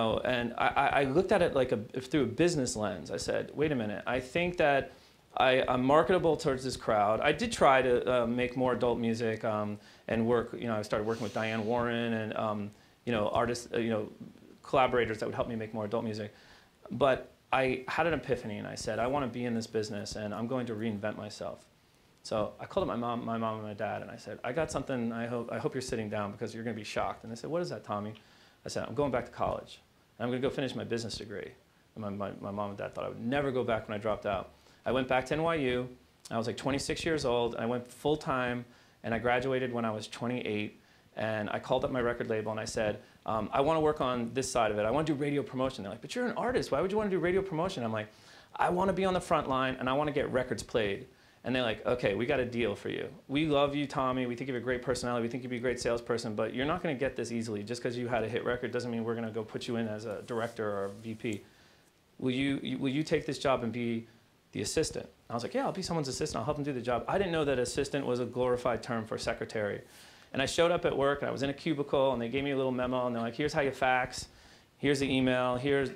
I looked at it like through a business lens. I said, wait a minute, I think that I'm marketable towards this crowd. I did try to make more adult music and work. I started working with Diane Warren and artists, collaborators that would help me make more adult music. But I had an epiphany, and I said, I want to be in this business, and I'm going to reinvent myself. So I called up my mom and my dad, and I said, I got something. I hope you're sitting down because you're going to be shocked. And they said, what is that, Tommy? I said, I'm going back to college. And I'm going to go finish my business degree. And my mom and dad thought I would never go back when I dropped out. I went back to NYU. I was like 26 years old. And I went full time, and I graduated when I was 28. And I called up my record label, and I said, I want to work on this side of it. I want to do radio promotion. They're like, but you're an artist. Why would you want to do radio promotion? I'm like, I want to be on the front line, and I want to get records played. And they're like, okay, we got a deal for you. We love you, Tommy. We think you have a great personality. We think you'd be a great salesperson, but you're not going to get this easily. Just because you had a hit record doesn't mean we're going to go put you in as a director or a VP. Will you take this job and be the assistant? I was like, yeah, I'll be someone's assistant. I'll help them do the job. I didn't know that assistant was a glorified term for secretary. And I showed up at work, and I was in a cubicle, and they gave me a little memo, and they're like, here's how you fax. Here's the email.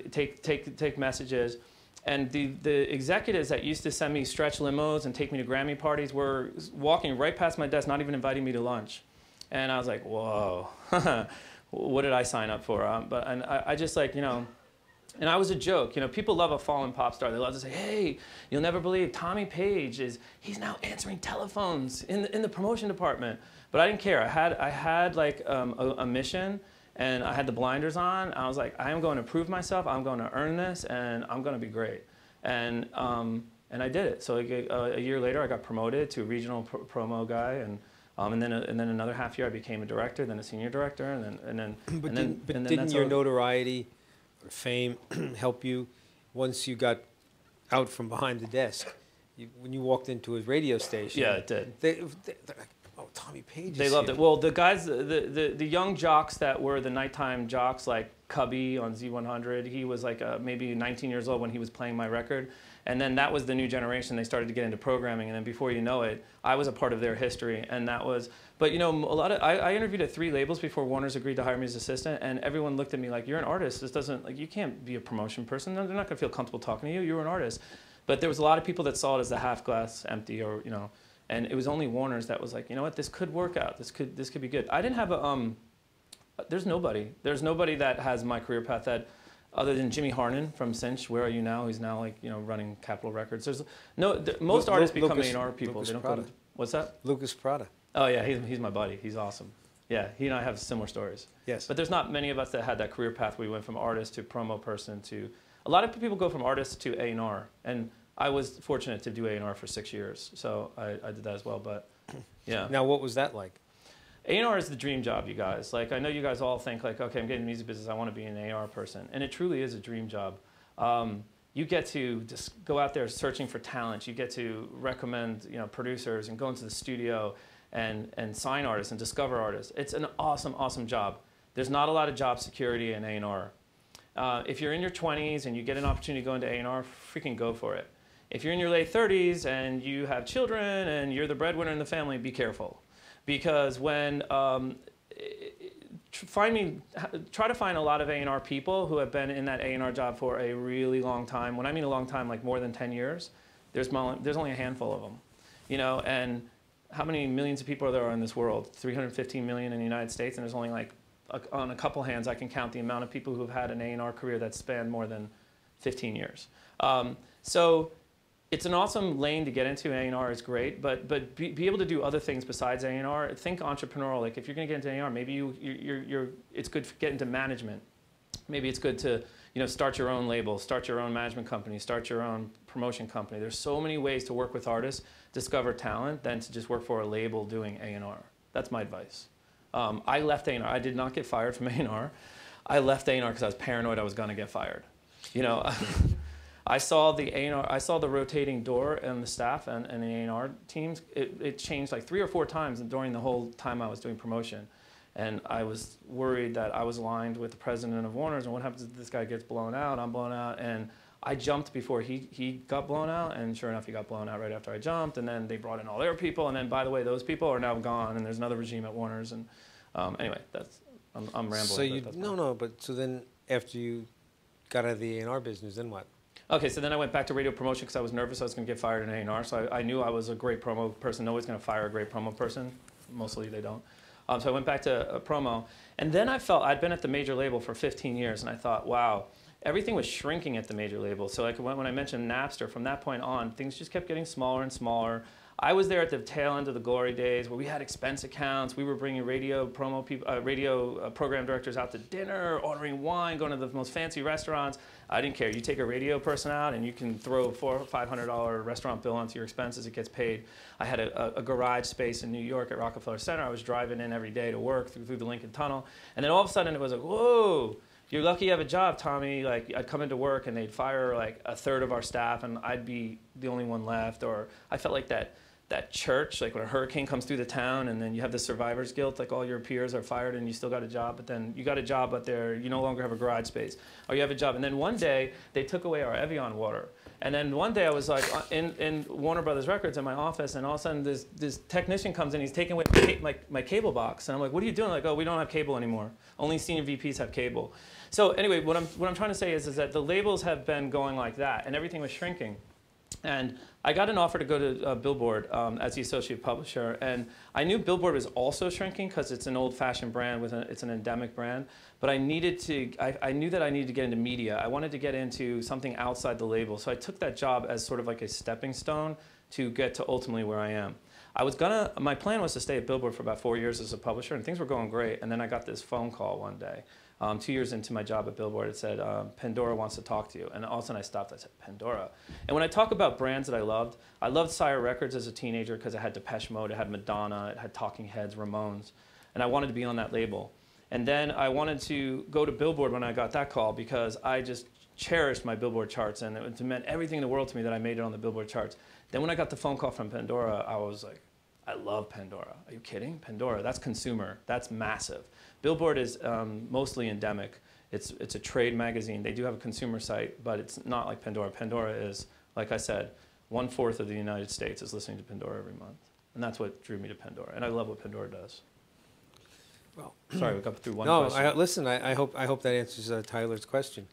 Take messages. And the executives that used to send me stretch limos and take me to Grammy parties were walking right past my desk, not even inviting me to lunch. And I was like, whoa, what did I sign up for? I just like, and I was a joke. People love a fallen pop star. They love to say, hey, you'll never believe Tommy Page he's now answering telephones in the promotion department. But I didn't care. I had like a mission. And I had the blinders on. I was like, I am going to prove myself. I'm going to earn this, and I'm going to be great. And I did it. So a year later, I got promoted to regional promo guy, and then another half year, I became a director, then a senior director, and then. But didn't your notoriety or fame help you once you got out from behind the desk? When you walked into a radio station. Yeah, it did. They're like, oh, Tommy Page. They loved it. Well, the guys, the young jocks that were the nighttime jocks, like Cubby on Z100, he was like maybe 19 years old when he was playing my record. And then that was the new generation. They started to get into programming, and then before you know it, I was a part of their history. And that was, but I interviewed at 3 labels before Warner's agreed to hire me as assistant, and everyone looked at me like, you're an artist. This doesn't, like, you can't be a promotion person. They're not going to feel comfortable talking to you. You're an artist. But there was a lot of people that saw it as the half glass empty, or, and it was only Warner's that was like, you know what, this could work out. This could be good. I didn't have there's nobody that has my career path that, other than Jimmy Harnon from Cinch, Where Are You Now? He's now like, running Capitol Records. There's most artists become A&R people. Lucas they don't Prada. What's that? Lucas Prada. Oh yeah, he's my buddy. He's awesome. Yeah, he and I have similar stories. Yes. But there's not many of us that had that career path where we went from artist to promo person to, a lot of people go from artist to A&R. And I was fortunate to do A&R for 6 years. So I did that as well, but yeah. Now, what was that like? A&R is the dream job, you guys. Like, I know you guys all think like, okay, I'm getting in the music business, I want to be an A&R person. And it truly is a dream job. You get to just go out there searching for talent. You get to recommend, producers and go into the studio and sign artists and discover artists. It's an awesome, awesome job. There's not a lot of job security in A&R. If you're in your 20s and you get an opportunity to go into A&R, freaking go for it. If you're in your late 30s and you have children and you're the breadwinner in the family, be careful. Because when, try to find a lot of A&R people who have been in that A&R job for a really long time. When I mean a long time, like more than 10 years, there's only a handful of them. And how many millions of people are there in this world? 315 million in the United States, and there's only like, on a couple hands, I can count the amount of people who've had an A&R career that spanned more than 15 years. So it's an awesome lane to get into. A&R is great, but be able to do other things besides A&R. Think entrepreneurial. Like if you're going to get into A&R, maybe it's good to get into management. Maybe it's good to start your own label, start your own management company, start your own promotion company. There's so many ways to work with artists, discover talent, than to just work for a label doing A&R. That's my advice. I left A&R. I did not get fired from A&R. I left A&R because I was paranoid I was going to get fired. I saw the A&R, I saw the rotating door and the staff and the A&R teams. It changed like 3 or 4 times during the whole time I was doing promotion. And I was worried that I was aligned with the president of Warner's, and what happens if this guy gets blown out, I'm blown out. And I jumped before he got blown out, and sure enough, he got blown out right after I jumped. And then they brought in all their people, and then, by the way, those people are now gone, and there's another regime at Warner's. And anyway, I'm rambling. So then after you got out of the A&R business, then what? Okay, so then I went back to radio promotion because I was nervous I was going to get fired in A&R. So I knew I was a great promo person. Nobody's going to fire a great promo person. Mostly they don't. So I went back to promo. And then I felt, I'd been at the major label for 15 years, and I thought, wow, everything was shrinking at the major label. So like when I mentioned Napster, from that point on, things just kept getting smaller and smaller. I was there at the tail end of the glory days where we had expense accounts. We were bringing radio promo people, program directors out to dinner, ordering wine, going to the most fancy restaurants. I didn't care. You take a radio person out and you can throw $400 or $500 restaurant bill onto your expenses. It gets paid. I had a garage space in New York at Rockefeller Center. I was driving in every day to work through the Lincoln Tunnel. And then all of a sudden it was like, whoa. You're lucky you have a job, Tommy. Like, I'd come into work and they'd fire like a third of our staff and I'd be the only one left. Or I felt like that church, like when a hurricane comes through the town and then you have the survivor's guilt, like all your peers are fired and you still got a job, but then you got a job but you no longer have a garage space. Or you have a job. And then one day they took away our Evian water. And then one day I was like in Warner Brothers Records in my office, and all of a sudden this technician comes in, he's taking away my cable box. And I'm like, what are you doing? Like, oh, we don't have cable anymore. Only senior VPs have cable. So anyway, what I'm trying to say is that the labels have been going like that, and everything was shrinking. And I got an offer to go to Billboard as the associate publisher, and I knew Billboard was also shrinking because it's an old-fashioned brand, it's an endemic brand. But I knew that I needed to get into media. I wanted to get into something outside the label, so I took that job as sort of like a stepping stone to get to ultimately where I am. My plan was to stay at Billboard for about 4 years as a publisher, and things were going great. And then I got this phone call one day. 2 years into my job at Billboard, it said, Pandora wants to talk to you. And all of a sudden I stopped, I said, Pandora. And when I talk about brands that I loved Sire Records as a teenager because it had Depeche Mode, it had Madonna, it had Talking Heads, Ramones. And I wanted to be on that label. And then I wanted to go to Billboard when I got that call because I just cherished my Billboard charts, and it meant everything in the world to me that I made it on the Billboard charts. Then when I got the phone call from Pandora, I was like, I love Pandora. Are you kidding? Pandora, that's consumer. That's massive. Billboard is mostly endemic. It's a trade magazine. They do have a consumer site, but it's not like Pandora. Pandora is, like I said, 1/4 of the United States is listening to Pandora every month. And that's what drew me to Pandora. And I love what Pandora does. Well, sorry, we got through one question. Listen, I hope that answers Tyler's question.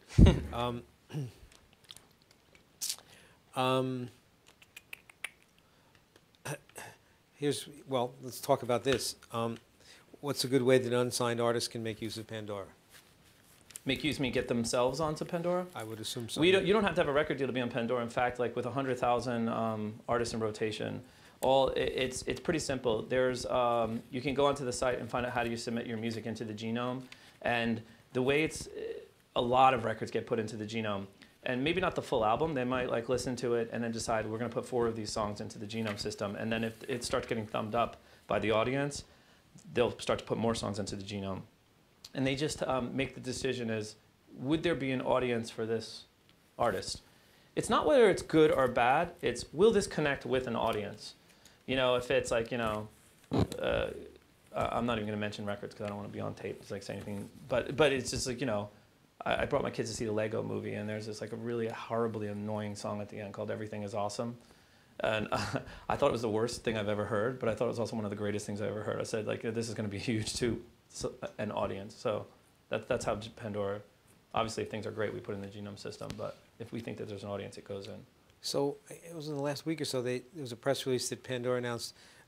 Let's talk about this. What's a good way that unsigned artists can make use of Pandora? Make use, get themselves onto Pandora? I would assume so. You don't have to have a record deal to be on Pandora. In fact, like with 100,000 artists in rotation, it's pretty simple. There's you can go onto the site and find out how do you submit your music into the genome, and the way a lot of records get put into the genome. And maybe not the full album. They might like listen to it and then decide we're going to put 4 of these songs into the genome system. And then if it starts getting thumbed up by the audience, they'll start to put more songs into the genome. And they just make the decision as, would there be an audience for this artist? It's not whether it's good or bad. It's, will this connect with an audience? If it's like, I'm not even going to mention records because I don't want to be on tape. It's like saying anything. But it's just like, I brought my kids to see the Lego movie, and there's this like a really horribly annoying song at the end called Everything is Awesome. And I thought it was the worst thing I've ever heard, but I thought it was also one of the greatest things I've ever heard. I said, like, this is going to be huge to an audience. So that's how Pandora, obviously if things are great, we put in the genome system, but if we think that there's an audience, it goes in. So it was in the last week or so, there was a press release that Pandora announced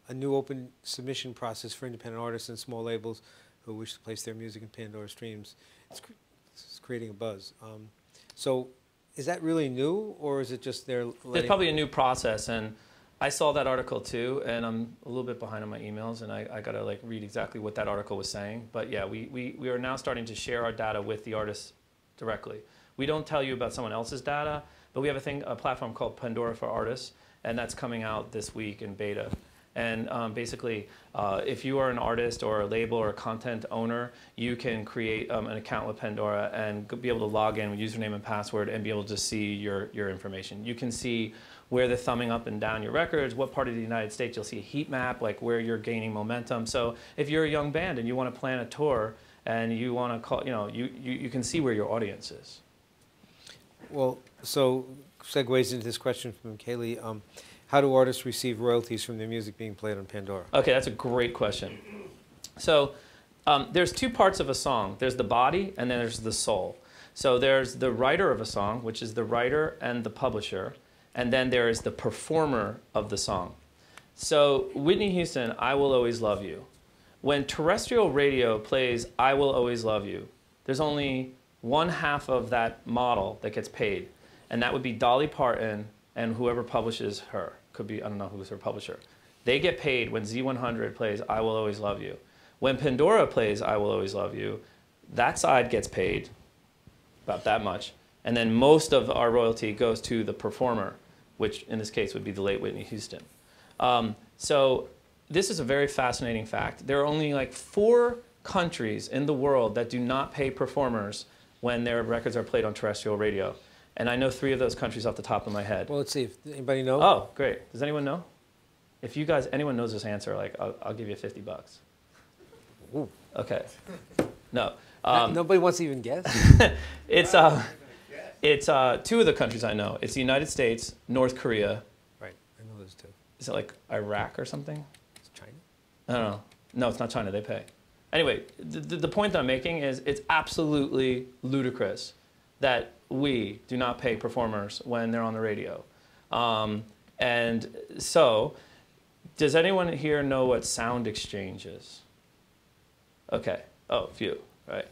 a new open submission process for independent artists and small labels who wish to place their music in Pandora streams. It's creating a buzz. So is that really new, or is it just they're letting... There's probably a new process, and I saw that article too, and I'm a little bit behind on my emails, and I got to like read exactly what that article was saying. But yeah, we are now starting to share our data with the artists directly. We don't tell you about someone else's data, but we have a platform called Pandora for Artists, and that's coming out this week in beta. And basically, if you are an artist or a label or a content owner, you can create an account with Pandora and be able to log in with username and password and be able to see your information. You can see where they're thumbing up and down your records, what part of the United States. You'll see a heat map, like where you're gaining momentum. So if you're a young band and you want to plan a tour and you want to call, you can see where your audience is. Well, so segues into this question from Kaylee. How do artists receive royalties from their music being played on Pandora? Okay, that's a great question. So there's two parts of a song. There's the body and then there's the soul. So there's the writer of a song, which is the writer and the publisher, and then there is the performer of the song. So Whitney Houston, I Will Always Love You. When terrestrial radio plays I Will Always Love You, there's only one half of that model that gets paid, and that would be Dolly Parton and whoever publishes her. Could be, I don't know who's her publisher. They get paid when Z100 plays I Will Always Love You. When Pandora plays I Will Always Love You, that side gets paid about that much. And then most of our royalty goes to the performer, which in this case would be the late Whitney Houston. So this is a very fascinating fact. There are only like 4 countries in the world that do not pay performers when their records are played on terrestrial radio. And I know 3 of those countries off the top of my head. Well, let's see. If anybody know? Oh, great. Does anyone know? If you guys, anyone knows this answer, like I'll give you $50. Ooh. Okay. No. Nobody wants to even guess? It's 2 of the countries I know. It's the United States, North Korea. Right. I know those 2. Is it like Iraq or something? It's China? I don't know. No, it's not China. They pay. Anyway, the point that I'm making is it's absolutely ludicrous that we do not pay performers when they're on the radio. And so, does anyone here know what sound exchange is? Okay. Oh, few, right?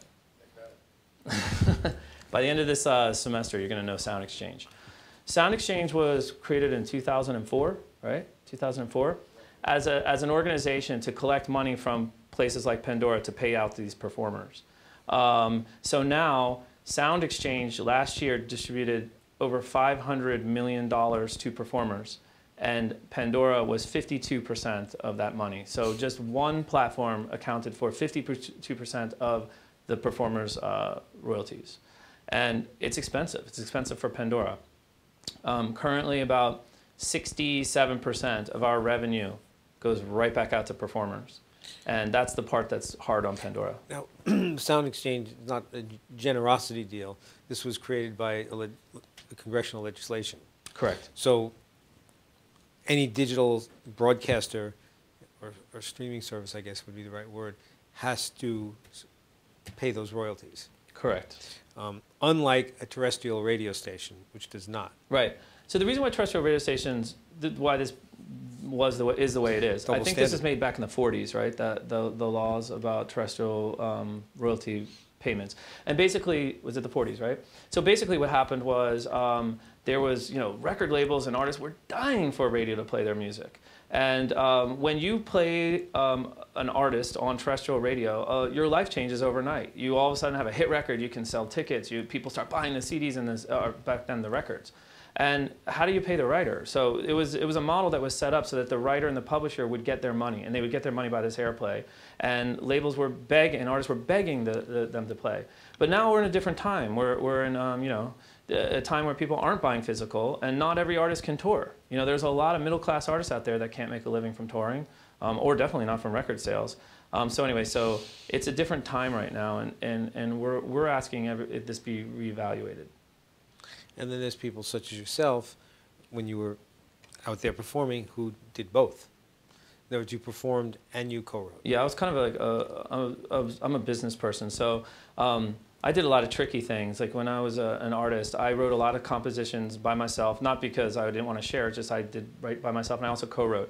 By the end of this semester, you're going to know sound exchange. Sound exchange was created in 2004, right? 2004, as an organization to collect money from places like Pandora to pay out these performers. So now, Sound Exchange last year distributed over $500 million to performers, and Pandora was 52% of that money. So just one platform accounted for 52% of the performers' royalties. And it's expensive. It's expensive for Pandora. Currently, about 67% of our revenue goes right back out to performers. And that's the part that's hard on Pandora. Now, Sound Exchange is not a generosity deal. This was created by a congressional legislation. Correct. So any digital broadcaster or streaming service, I guess would be the right word, has to pay those royalties. Correct. Unlike a terrestrial radio station, which does not. Right. So the reason why terrestrial radio stations, why this is the way it is. I think this is made back in the 40s, right? The laws about terrestrial royalty payments. And basically, was it the 40s, right? So basically what happened was there was, record labels and artists were dying for radio to play their music. And when you play an artist on terrestrial radio, your life changes overnight. You all of a sudden have a hit record, you can sell tickets, people start buying the CDs and back then the records. And how do you pay the writer? So it was a model that was set up so that the writer and the publisher would get their money, and they would get their money by this airplay. And labels were begging, and artists were begging them to play. But now we're in a different time. We're in a time where people aren't buying physical, and not every artist can tour. There's a lot of middle-class artists out there that can't make a living from touring, or definitely not from record sales. So anyway, so it's a different time right now, and we're asking if this be reevaluated. And then there's people such as yourself, when you were out there performing, who did both. In other words, you performed and you co-wrote. Yeah, I was kind of like, I'm a business person, so I did a lot of tricky things. Like when I was an artist, I wrote a lot of compositions by myself, not because I didn't want to share, just I did write by myself, and I also co-wrote.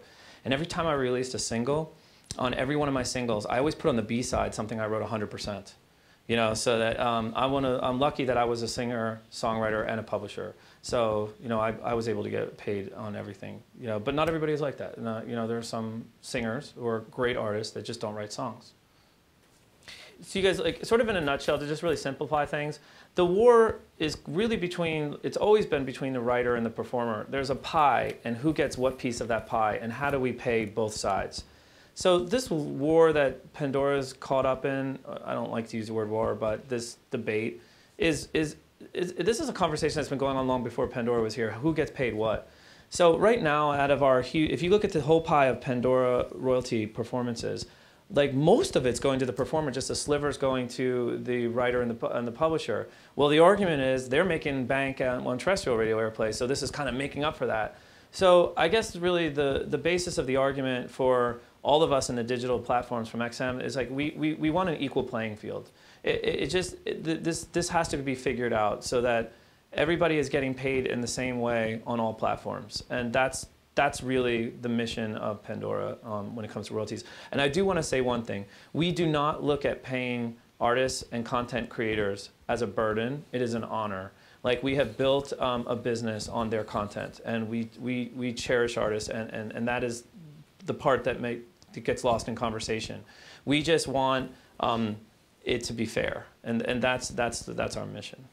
And every time I released a single, on every one of my singles, I always put on the B side something I wrote 100%. You know, so that I'm lucky that I was a singer, songwriter, and a publisher. So, you know, I was able to get paid on everything. You know, but not everybody is like that. And, you know, there are some singers who are great artists that just don't write songs. So you guys, like, sort of in a nutshell, to just really simplify things, the war is really between, it's always been between the writer and the performer. There's a pie, and who gets what piece of that pie, and how do we pay both sides? So this war that Pandora's caught up in, I don't like to use the word war, but this debate this is a conversation that's been going on long before Pandora was here. Who gets paid what? So right now, out of our if you look at the whole pie of Pandora royalty performances, like most of it's going to the performer, just a sliver's going to the writer and the publisher. Well, the argument is they're making bank on terrestrial radio airplay, so this is kind of making up for that. So I guess really the basis of the argument for all of us in the digital platforms from XM is like we want an equal playing field. This has to be figured out so that everybody is getting paid in the same way on all platforms, and that's really the mission of Pandora when it comes to royalties. And I do want to say one thing: we do not look at paying artists and content creators as a burden. It is an honor. Like, we have built a business on their content, and we cherish artists, and that is the part that gets lost in conversation. We just want it to be fair, and that's our mission.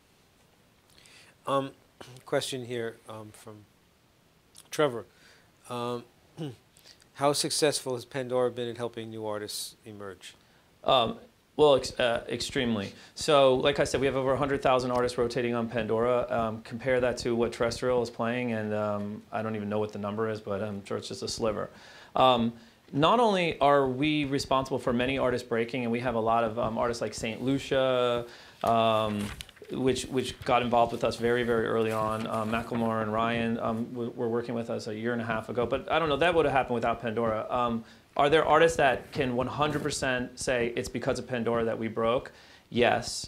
Question here from Trevor. How successful has Pandora been in helping new artists emerge? Well, extremely. So, like I said, we have over 100,000 artists rotating on Pandora. Compare that to what terrestrial is playing, and I don't even know what the number is, but I'm sure it's just a sliver. Not only are we responsible for many artists breaking, and we have a lot of artists like St. Lucia, which got involved with us very, very early on. Macklemore and Ryan were working with us a year and a half ago, but I don't know, that would have happened without Pandora. Are there artists that can 100% say it's because of Pandora that we broke? Yes.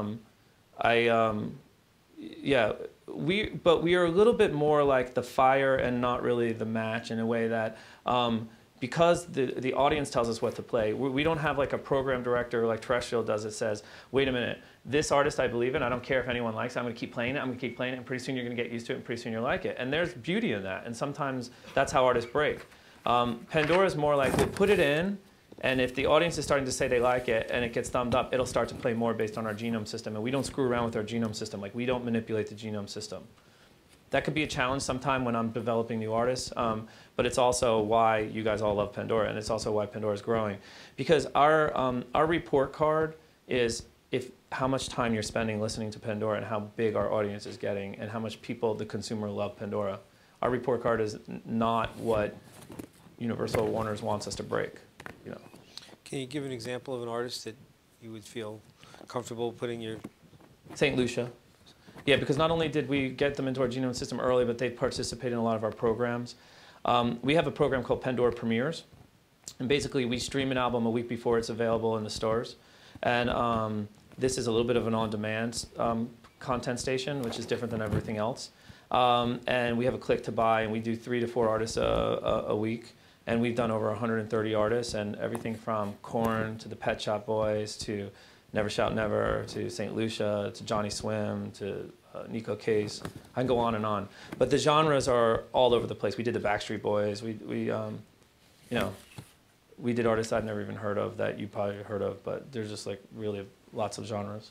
Yeah, but we are a little bit more like the fire and not really the match, in a way that because the audience tells us what to play, we don't have like a program director like terrestrial does that says, wait a minute, this artist I believe in, I don't care if anyone likes it, I'm going to keep playing it, I'm going to keep playing it, and pretty soon you're going to get used to it, and pretty soon you'll like it. And there's beauty in that, and sometimes that's how artists break. Pandora is more like, we'll put it in, and if the audience is starting to say they like it and it gets thumbed up, it'll start to play more based on our genome system. And we don't screw around with our genome system. Like, we don't manipulate the genome system. That could be a challenge sometime when I'm developing new artists, but it's also why you guys all love Pandora, and it's also why Pandora is growing. Because our report card is how much time you're spending listening to Pandora and how big our audience is getting and how much people, the consumer, love Pandora. Our report card is not what Universal Warner's wants us to break, you know. Can you give an example of an artist that you would feel comfortable putting your... St. Lucia. Yeah, because not only did we get them into our genome system early, but they participate in a lot of our programs. We have a program called Pandora Premieres, and basically we stream an album a week before it's available in the stores. And this is a little bit of an on-demand content station, which is different than everything else. And we have a click to buy, and we do 3 to 4 artists a week. And we've done over 130 artists, and everything from Korn to the Pet Shop Boys to Never Shout Never to St. Lucia to Johnny Swim to Nico Case. I can go on and on. But the genres are all over the place. We did the Backstreet Boys. We did artists I'd never even heard of that you probably heard of, but there's just like really lots of genres.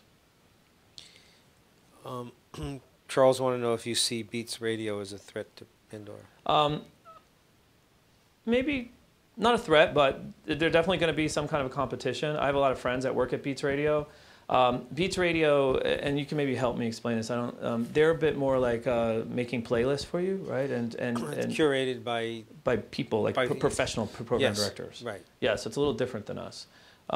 Charles wanted to know if you see Beats Radio as a threat to Pandora. Maybe not a threat, but they're definitely going to be some kind of a competition. I have a lot of friends that work at Beats Radio. Beats Radio, and you can maybe help me explain this. I don't. They're a bit more like making playlists for you, right? And curated by people like professional program directors. Right. Yeah, so it's a little different than us.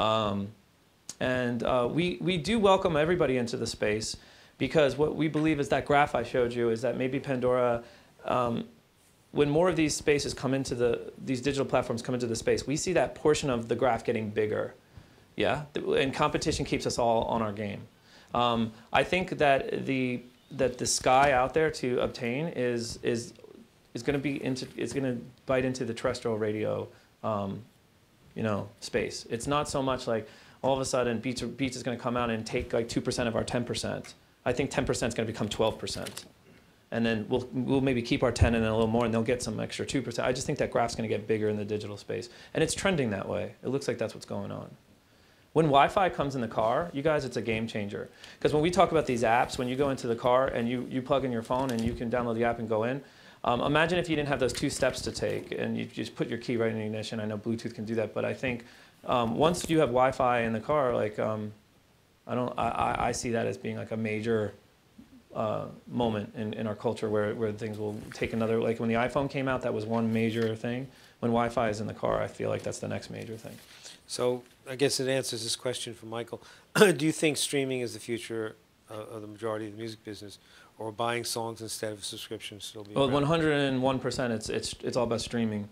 We do welcome everybody into the space, because what we believe is that graph I showed you is that maybe Pandora. When more of these spaces come into these digital platforms come into the space, we see that portion of the graph getting bigger, yeah. And competition keeps us all on our game. I think that the sky out there to obtain is is going to bite into the terrestrial radio, you know, space. It's not so much like all of a sudden Beats is going to come out and take like 2% of our 10%. I think 10% is going to become 12%. And then we'll maybe keep our 10 and then a little more, and they'll get some extra 2%. I just think that graph's going to get bigger in the digital space. And it's trending that way. It looks like that's what's going on. When Wi-Fi comes in the car, you guys, it's a game changer. Because when we talk about these apps, when you go into the car and you plug in your phone and you can download the app and go in, imagine if you didn't have those 2 steps to take and you just put your key right in the ignition. I know Bluetooth can do that, but I think once you have Wi-Fi in the car, like I see that as being like a major moment in our culture where things will take another, like when the iPhone came out, that was one major thing. When Wi-Fi is in the car, I feel like that's the next major thing. So I guess it answers this question from Michael. Do you think streaming is the future of the majority of the music business, or buying songs instead of subscriptions still be? Well, 101%, it's all about streaming.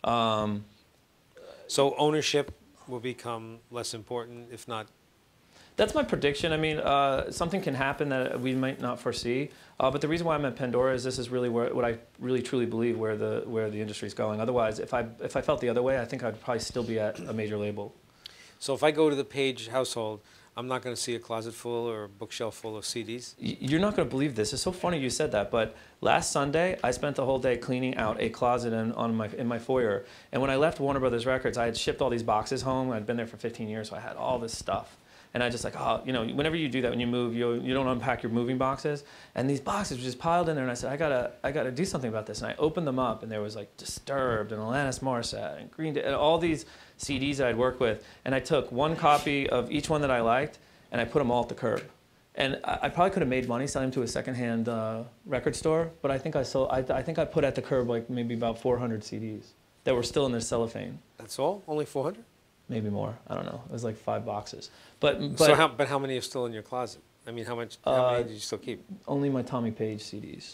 So ownership will become less important, if not. That's my prediction. I mean, something can happen that we might not foresee. But the reason why I'm at Pandora is this is really what I really truly believe where the industry is going. Otherwise, if I felt the other way, I think I'd probably still be at a major label. So if I go to the Page household, I'm not going to see a closet full or a bookshelf full of CDs? You're not going to believe this. It's so funny you said that. But last Sunday, I spent the whole day cleaning out a closet in my foyer. And when I left Warner Brothers Records, I had shipped all these boxes home. I'd been there for 15 years, so I had all this stuff. And I just like, oh, you know, whenever you do that, when you move, you don't unpack your moving boxes. And these boxes were just piled in there. And I said, I gotta do something about this. And I opened them up, and there was like Disturbed and Alanis Morissette and Green Day and all these CDs that I'd worked with. And I took one copy of each one that I liked, and I put them all at the curb. And I probably could have made money selling them to a secondhand record store, but I think I put at the curb like maybe about 400 CDs that were still in their cellophane. That's all? Only 400? Maybe more. I don't know. It was like 5 boxes. But so how many are still in your closet? I mean, how many did you still keep? Only my Tommy Page CDs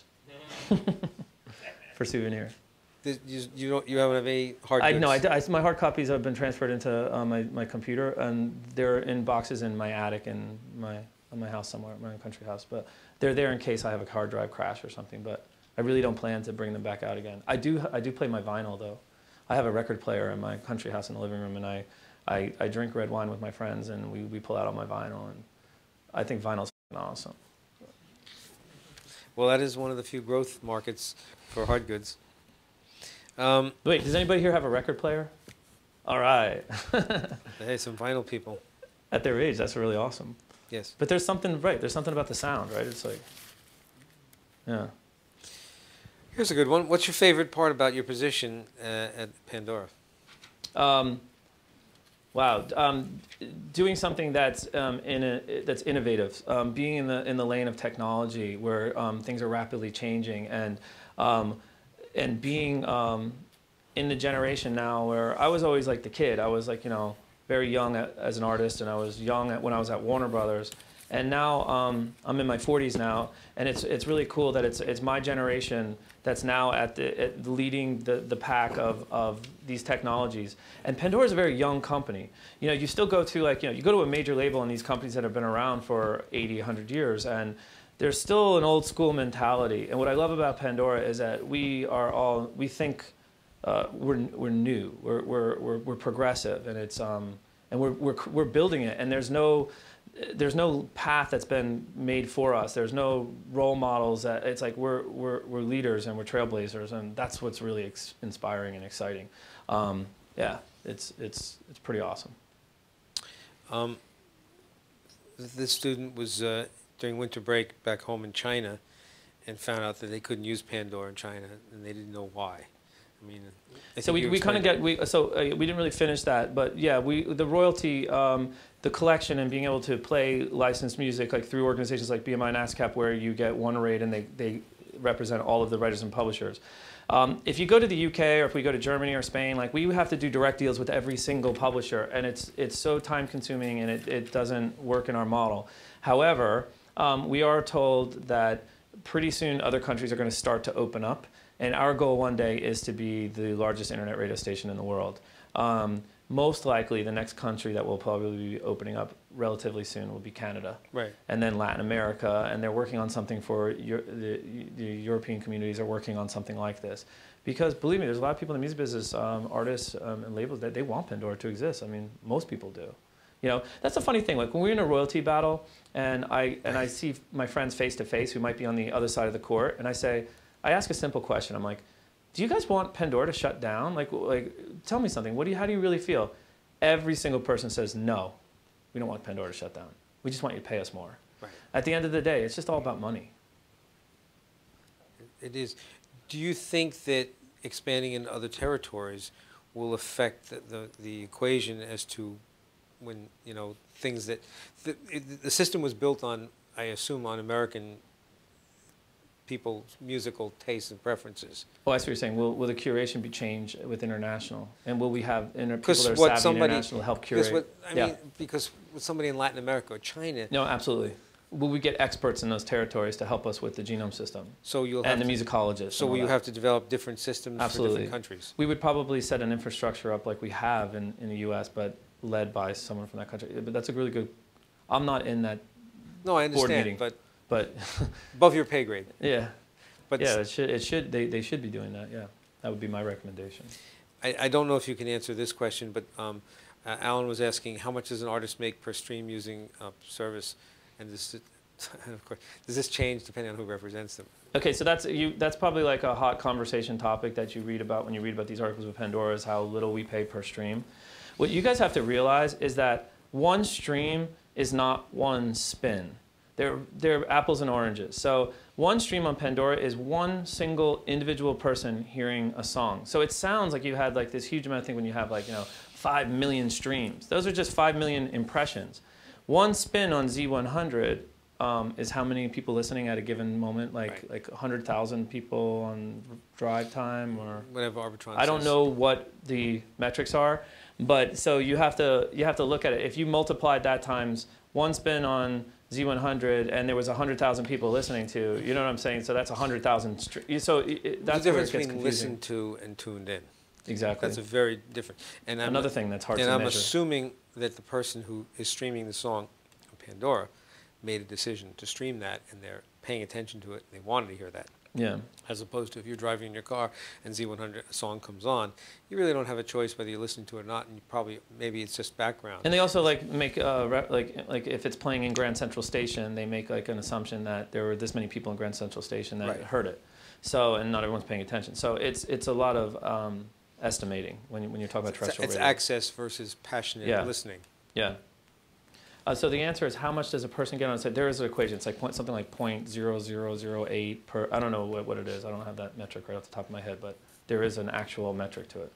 for souvenir. You haven't have any hard goods? No, my hard copies have been transferred into my computer, and they're in boxes in my attic in my house somewhere, my country house. But they're there in case I have a hard drive crash or something. But I really don't plan to bring them back out again. I do play my vinyl though. I have a record player in my country house in the living room, and I drink red wine with my friends, and we pull out all my vinyl, and I think vinyl's awesome. Well, that is one of the few growth markets for hard goods. Wait, does anybody here have a record player? All right. Hey, some vinyl people. At their age, that's really awesome. Yes. But there's something about the sound, right? It's like, yeah. Here's a good one. What's your favorite part about your position at Pandora? Wow, doing something that's that's innovative, being in the lane of technology where things are rapidly changing, and being in the generation now where I was always like the kid. I was like, you know, very young as an artist, and I was young when I was at Warner Brothers. And now I'm in my 40s now, and it's really cool that it's my generation that's now at leading the pack of these technologies. And Pandora is a very young company. You know, you still go to you go to a major label in these companies that have been around for 80, 100 years, and there's still an old school mentality. And what I love about Pandora is that we think we're new, we're progressive, and it's and we're building it, and there's no path that's been made for us. There's no role models. It's like we're leaders and we're trailblazers, and that's what's really inspiring and exciting. Yeah, it's pretty awesome. This student was during winter break back home in China, and found out that they couldn't use Pandora in China, and they didn't know why. I mean, so we kind of we didn't really finish that, but yeah, the royalty, the collection, and being able to play licensed music like through organizations like BMI and ASCAP, where you get one rate and they represent all of the writers and publishers. If you go to the UK, or if we go to Germany or Spain, like we have to do direct deals with every single publisher, and it's so time consuming, and it doesn't work in our model. However, we are told that pretty soon other countries are going to start to open up. And our goal one day is to be the largest internet radio station in the world. Most likely, the next country that will probably be opening up relatively soon will be Canada. Right. And then Latin America, and they're working on something for the European communities are working on something like this. Because believe me, there's a lot of people in the music business, artists and labels, that they want Pandora to exist. I mean, most people do. You know, that's the funny thing. Like when we're in a royalty battle, and I see my friends face to face who might be on the other side of the court, and I ask a simple question. I'm like, do you guys want Pandora to shut down? Like, tell me something. How do you really feel? Every single person says, no, we don't want Pandora to shut down. We just want you to pay us more. Right. At the end of the day, it's just all about money. It is. Do you think that expanding into other territories will affect the equation as to when, you know, things that the system was built on, I assume, on American people's musical tastes and preferences? Oh, I see what you're saying. Will the curation be changed with international? And will we have people that are what savvy international to help curate? Because with somebody in Latin America or China... No, absolutely. Will we get experts in those territories to help us with the genome system? So you'll and have the musicologists. So will you have to develop different systems for different countries? We would probably set an infrastructure up like we have in the U.S., but led by someone from that country. But that's a really good... I'm not in that No, I understand, board meeting, but above your pay grade. Yeah. But yeah, they should be doing that, yeah. That would be my recommendation. I don't know if you can answer this question, but Alan was asking how much does an artist make per stream using service, and of course, does this change depending on who represents them? Okay, so that's probably like a hot conversation topic that you read about when you read about these articles with Pandora, is how little we pay per stream. What you guys have to realize is that one stream is not one spin. They're apples and oranges. So one stream on Pandora is one single individual person hearing a song. So it sounds like you had like this huge amount of thing when you have like, you know, 5 million streams. Those are just 5 million impressions. One spin on Z100 is how many people listening at a given moment, like 100,000 people on drive time or whatever Arbitron I don't says. know what the metrics are, but so you have to look at it. If you multiplied that times one spin on Z100 and there was 100,000 people listening to, you know what I'm saying? So that's 100,000. So that's the where it difference gets between confusing. listened to and tuned in. Exactly. That's a very different. And another thing that's hard to measure. And I'm assuming that the person who is streaming the song on Pandora made a decision to stream that, and they're paying attention to it. They wanted to hear that. Yeah. As opposed to if you're driving in your car and Z100 a song comes on, you really don't have a choice whether you listen to it or not, and you probably maybe it's just background. And they also like make like if it's playing in Grand Central Station, they make like an assumption that there were this many people in Grand Central Station that heard it. So and not everyone's paying attention. So it's a lot of estimating when you're talking about terrestrial radio. It's access versus passionate listening. Yeah. So the answer is how much does a person get on a set? There is an equation. It's like something like 0.0008 per. I don't know what it is. I don't have that metric right off the top of my head, but there is an actual metric to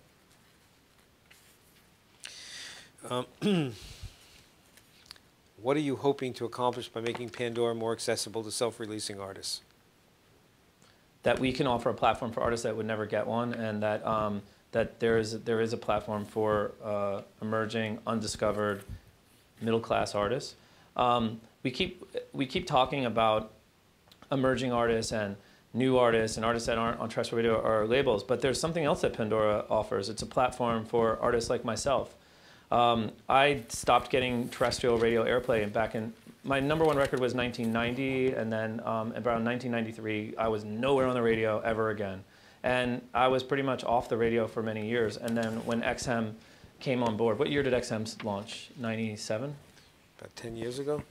it. What are you hoping to accomplish by making Pandora more accessible to self-releasing artists? That we can offer a platform for artists that would never get one, and that that there is a platform for emerging, undiscovered, middle-class artists. We keep talking about emerging artists and new artists and artists that aren't on terrestrial radio or labels, but there's something else that Pandora offers. It's a platform for artists like myself. I stopped getting terrestrial radio airplay back in, my #1 record was 1990, and then around 1993, I was nowhere on the radio ever again. And I was pretty much off the radio for many years, and then when XM came on board. What year did XM launch? 97? About 10 years ago?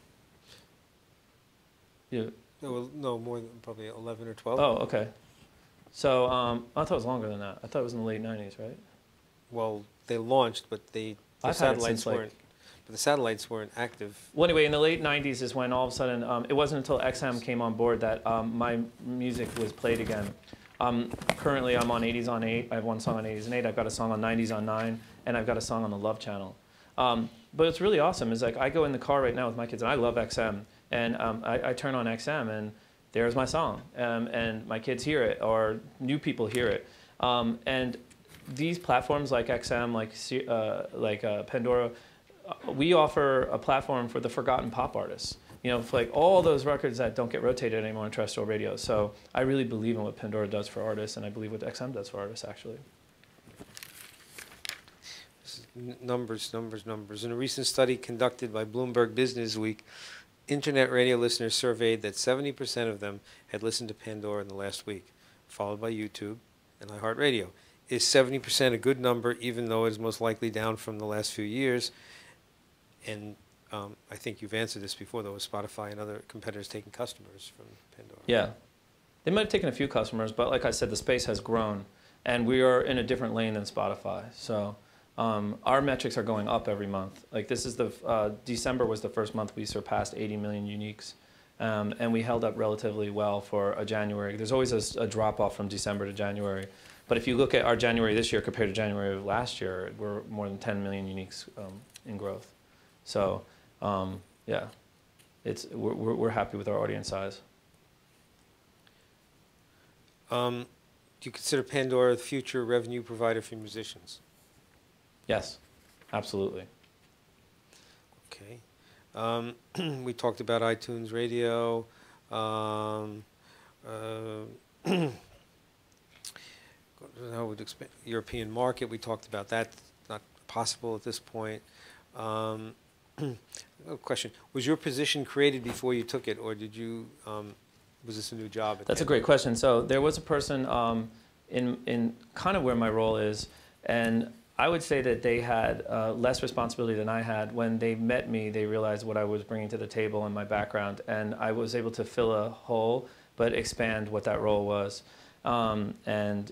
Yeah. No, more than probably 11 or 12. Oh, okay. So I thought it was longer than that. I thought it was in the late 90s, right? Well, they launched, but the satellites weren't. But the satellites weren't active. Well, anyway, in the late 90s is when all of a sudden, it wasn't until XM came on board that my music was played again. Currently, I'm on 80s on 8. I have one song on 80s on 8. I've got a song on 90s on 9, and I've got a song on the Love Channel. But it's really awesome. Is like I go in the car right now with my kids, and I love XM, and I turn on XM, and there's my song, and my kids hear it, or new people hear it, and these platforms like XM, like Pandora, we offer a platform for the forgotten pop artists. you know, for like all those records that don't get rotated anymore on terrestrial radio. So I really believe in what Pandora does for artists, and I believe what XM does for artists, actually. Numbers. In a recent study conducted by Bloomberg Business Week, Internet radio listeners surveyed that 70% of them had listened to Pandora in the last week, followed by YouTube and iHeartRadio. Is 70% a good number, even though it is most likely down from the last few years? And I think you've answered this before, though, with Spotify and other competitors taking customers from Pandora. Yeah. They might have taken a few customers, but like I said, the space has grown, and we are in a different lane than Spotify. So our metrics are going up every month. Like this is the, December was the first month we surpassed 80 million uniques. And we held up relatively well for a January. There's always a drop-off from December to January. But if you look at our January this year compared to January of last year, we're more than 10 million uniques in growth. So, yeah, we're happy with our audience size. Do you consider Pandora the future revenue provider for musicians? Yes, absolutely. Okay. We talked about iTunes Radio. How would expand European market? We talked about that. Not possible at this point. Question: was your position created before you took it, or did you? Was this a new job? That's a great question. So there was a person in kind of where my role is, and I would say that they had less responsibility than I had. When they met me, they realized what I was bringing to the table and my background, and I was able to fill a hole, but expand what that role was. And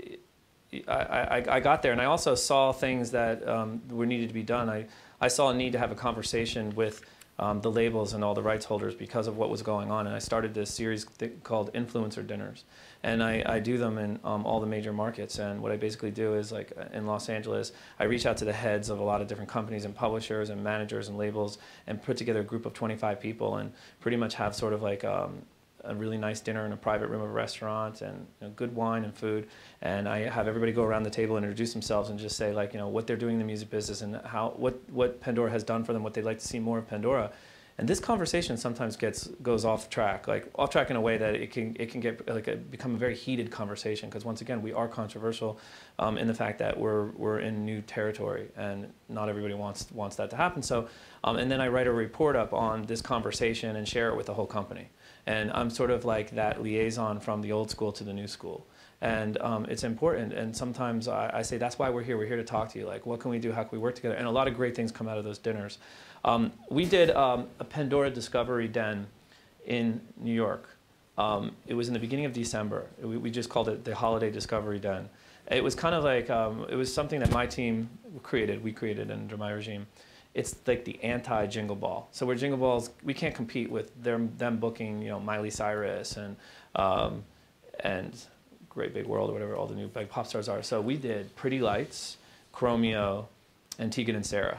I got there, and I also saw things that were needed to be done. I saw a need to have a conversation with the labels and all the rights holders because of what was going on, and I started this series called Influencer Dinners. And I do them in all the major markets. And what I basically do is, like in Los Angeles, I reach out to the heads of a lot of different companies and publishers and managers and labels and put together a group of 25 people and pretty much have sort of like a really nice dinner in a private room of a restaurant and good wine and food. And I have everybody go around the table and introduce themselves and just say, like, what they're doing in the music business and what Pandora has done for them, what they'd like to see more of Pandora. And this conversation sometimes goes off track, in a way that it can get become a very heated conversation, because once again we are controversial in the fact that we're in new territory and not everybody wants that to happen. So and then I write a report up on this conversation and share it with the whole company. And I'm sort of like that liaison from the old school to the new school. And it's important. And sometimes I say, that's why we're here. We're here to talk to you. Like, what can we do? How can we work together? And a lot of great things come out of those dinners. We did a Pandora Discovery Den in New York. It was in the beginning of December. We just called it the Holiday Discovery Den. It was kind of like, it was something that my team created. We created under my regime. It's like the anti-Jingle Ball. So where Jingle Balls, we can't compete with them booking, Miley Cyrus and Great Big World or whatever all the new big pop stars are. So we did Pretty Lights, Chromeo, and Tegan and Sarah.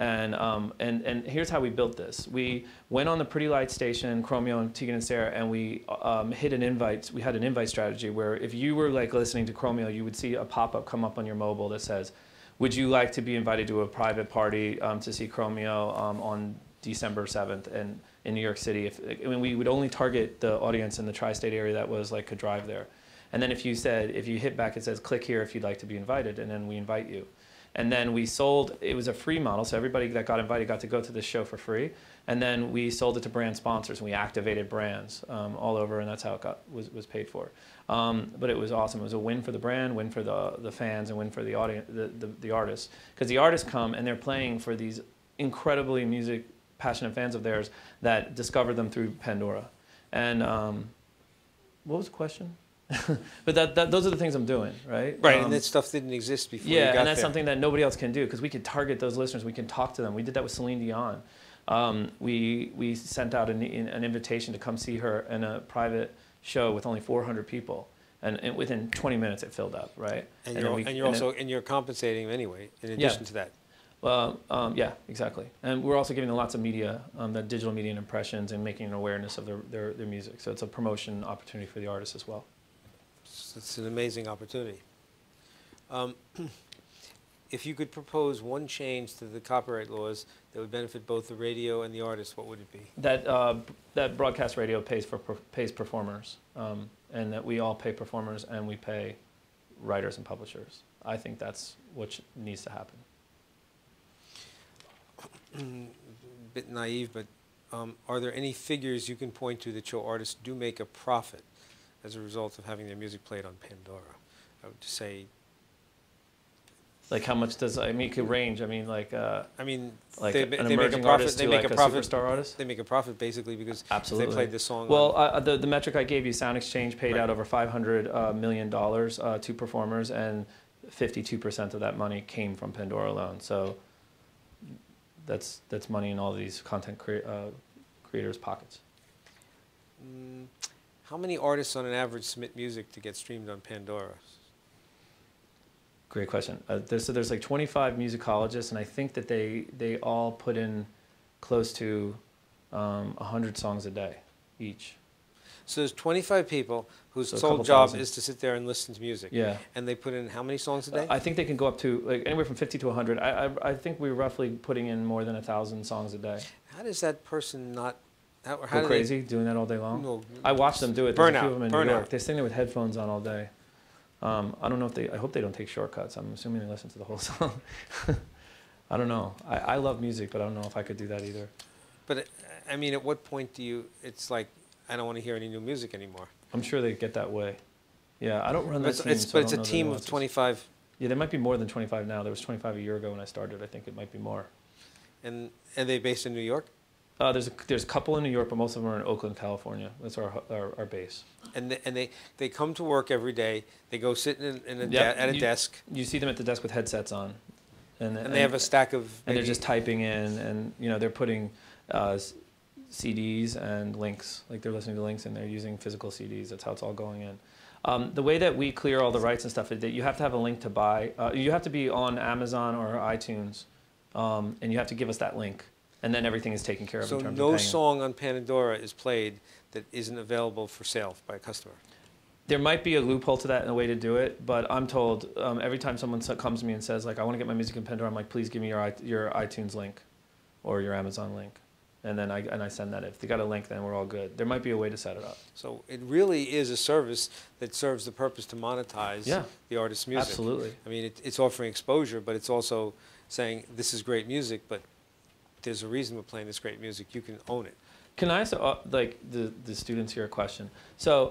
And here's how we built this. We went on the Pretty Lights station, Chromeo and Tegan and Sarah, and we hit an invite. We had an invite strategy where if you were like listening to Chromeo, you would see a pop-up come up on your mobile that says, would you like to be invited to a private party to see Chromeo on December 7th in New York City? We would only target the audience in the tri-state area that was like could drive there. And then if you hit back, it says click here if you'd like to be invited, and then we invite you. And then we sold, it was a free model, so everybody that got invited got to go to this show for free. And then we sold it to brand sponsors, and we activated brands all over, and that's how it was paid for. But it was awesome. It was a win for the brand, win for the fans, and win for the audience, the artists. Because the artists come and they're playing for these incredibly music passionate fans of theirs that discovered them through Pandora. And what was the question? But those are the things I'm doing, right? Right, and that stuff didn't exist before you got and that's there. something that nobody else can do, because we could target those listeners, we can talk to them. We did that with Celine Dion. We sent out an invitation to come see her in a private show with only 400 people, and within 20 minutes it filled up, right? And you're compensating them anyway, in addition to that. Yeah, exactly. And we're also giving them lots of media, the digital media and impressions, and making an awareness of their music. So it's a promotion opportunity for the artists as well. It's an amazing opportunity. if you could propose one change to the copyright laws that would benefit both the radio and the artist, what would it be? That broadcast radio pays performers, and that we all pay performers and we pay writers and publishers. I think that's what needs to happen. Bit naive, but are there any figures you can point to that show artists do make a profit as a result of having their music played on Pandora? I would say. Like how much does, I mean, it could range. I mean, like like an they emerging make a profit. artist They to make like a profit. superstar artist. They make a profit basically because Absolutely. they played the song. Well, the metric I gave you, Sound Exchange paid Right. out over $500 million to performers, and 52% of that money came from Pandora alone. So that's money in all these content creators' pockets. How many artists on an average submit music to get streamed on Pandora? Great question. There's like 25 musicologists, and I think that they all put in close to 100 songs a day each. So there's 25 people whose So a sole couple job thousand. is to sit there and listen to music. Yeah. And they put in how many songs a day? I think they can go up to like anywhere from 50 to 100. I think we're roughly putting in more than 1,000 songs a day. How does that person not... How Go do crazy doing that all day long? No, I watch them do it. There's a few of them in New burnout. York. They sing there with headphones on all day. I don't know if they. I hope they don't take shortcuts. I'm assuming they listen to the whole song. I don't know. I love music, but I don't know if I could do that either. But, I mean, at what point do you... It's like, I don't want to hear any new music anymore. I'm sure they get that way. Yeah, I don't run that But team. it's so I a don't know the team of nuances. 25, Yeah, there might be more than 25 now. There was 25 a year ago when I started. I think it might be more. and they based in New York? There's a couple in New York, but most of them are in Oakland, California. That's our base. And they come to work every day. They go sit at a desk. You see them at the desk with headsets on, And they have a stack of... and they're maybe- just typing in, and they're putting CDs and links, like they're listening to links, and they're using physical CDs. That's how it's all going in. The way that we clear all the rights and stuff is that you have to have a link to buy. You have to be on Amazon or iTunes, and you have to give us that link, and then everything is taken care of in So terms no of paying. song on Pandora is played that isn't available for sale by a customer. There might be a loophole to that and a way to do it, but I'm told every time someone comes to me and says, like, I want to get my music in Pandora, I'm like, please give me your iTunes link or your Amazon link. And then I send that. If they got a link, then we're all good. There might be a way to set it up. So it really is a service that serves the purpose to monetize Yeah. the artist's music. Absolutely. I mean, it's offering exposure, but it's also saying this is great music, but there's a reason we're playing this great music. You can own it. Can I ask like the students here a question? So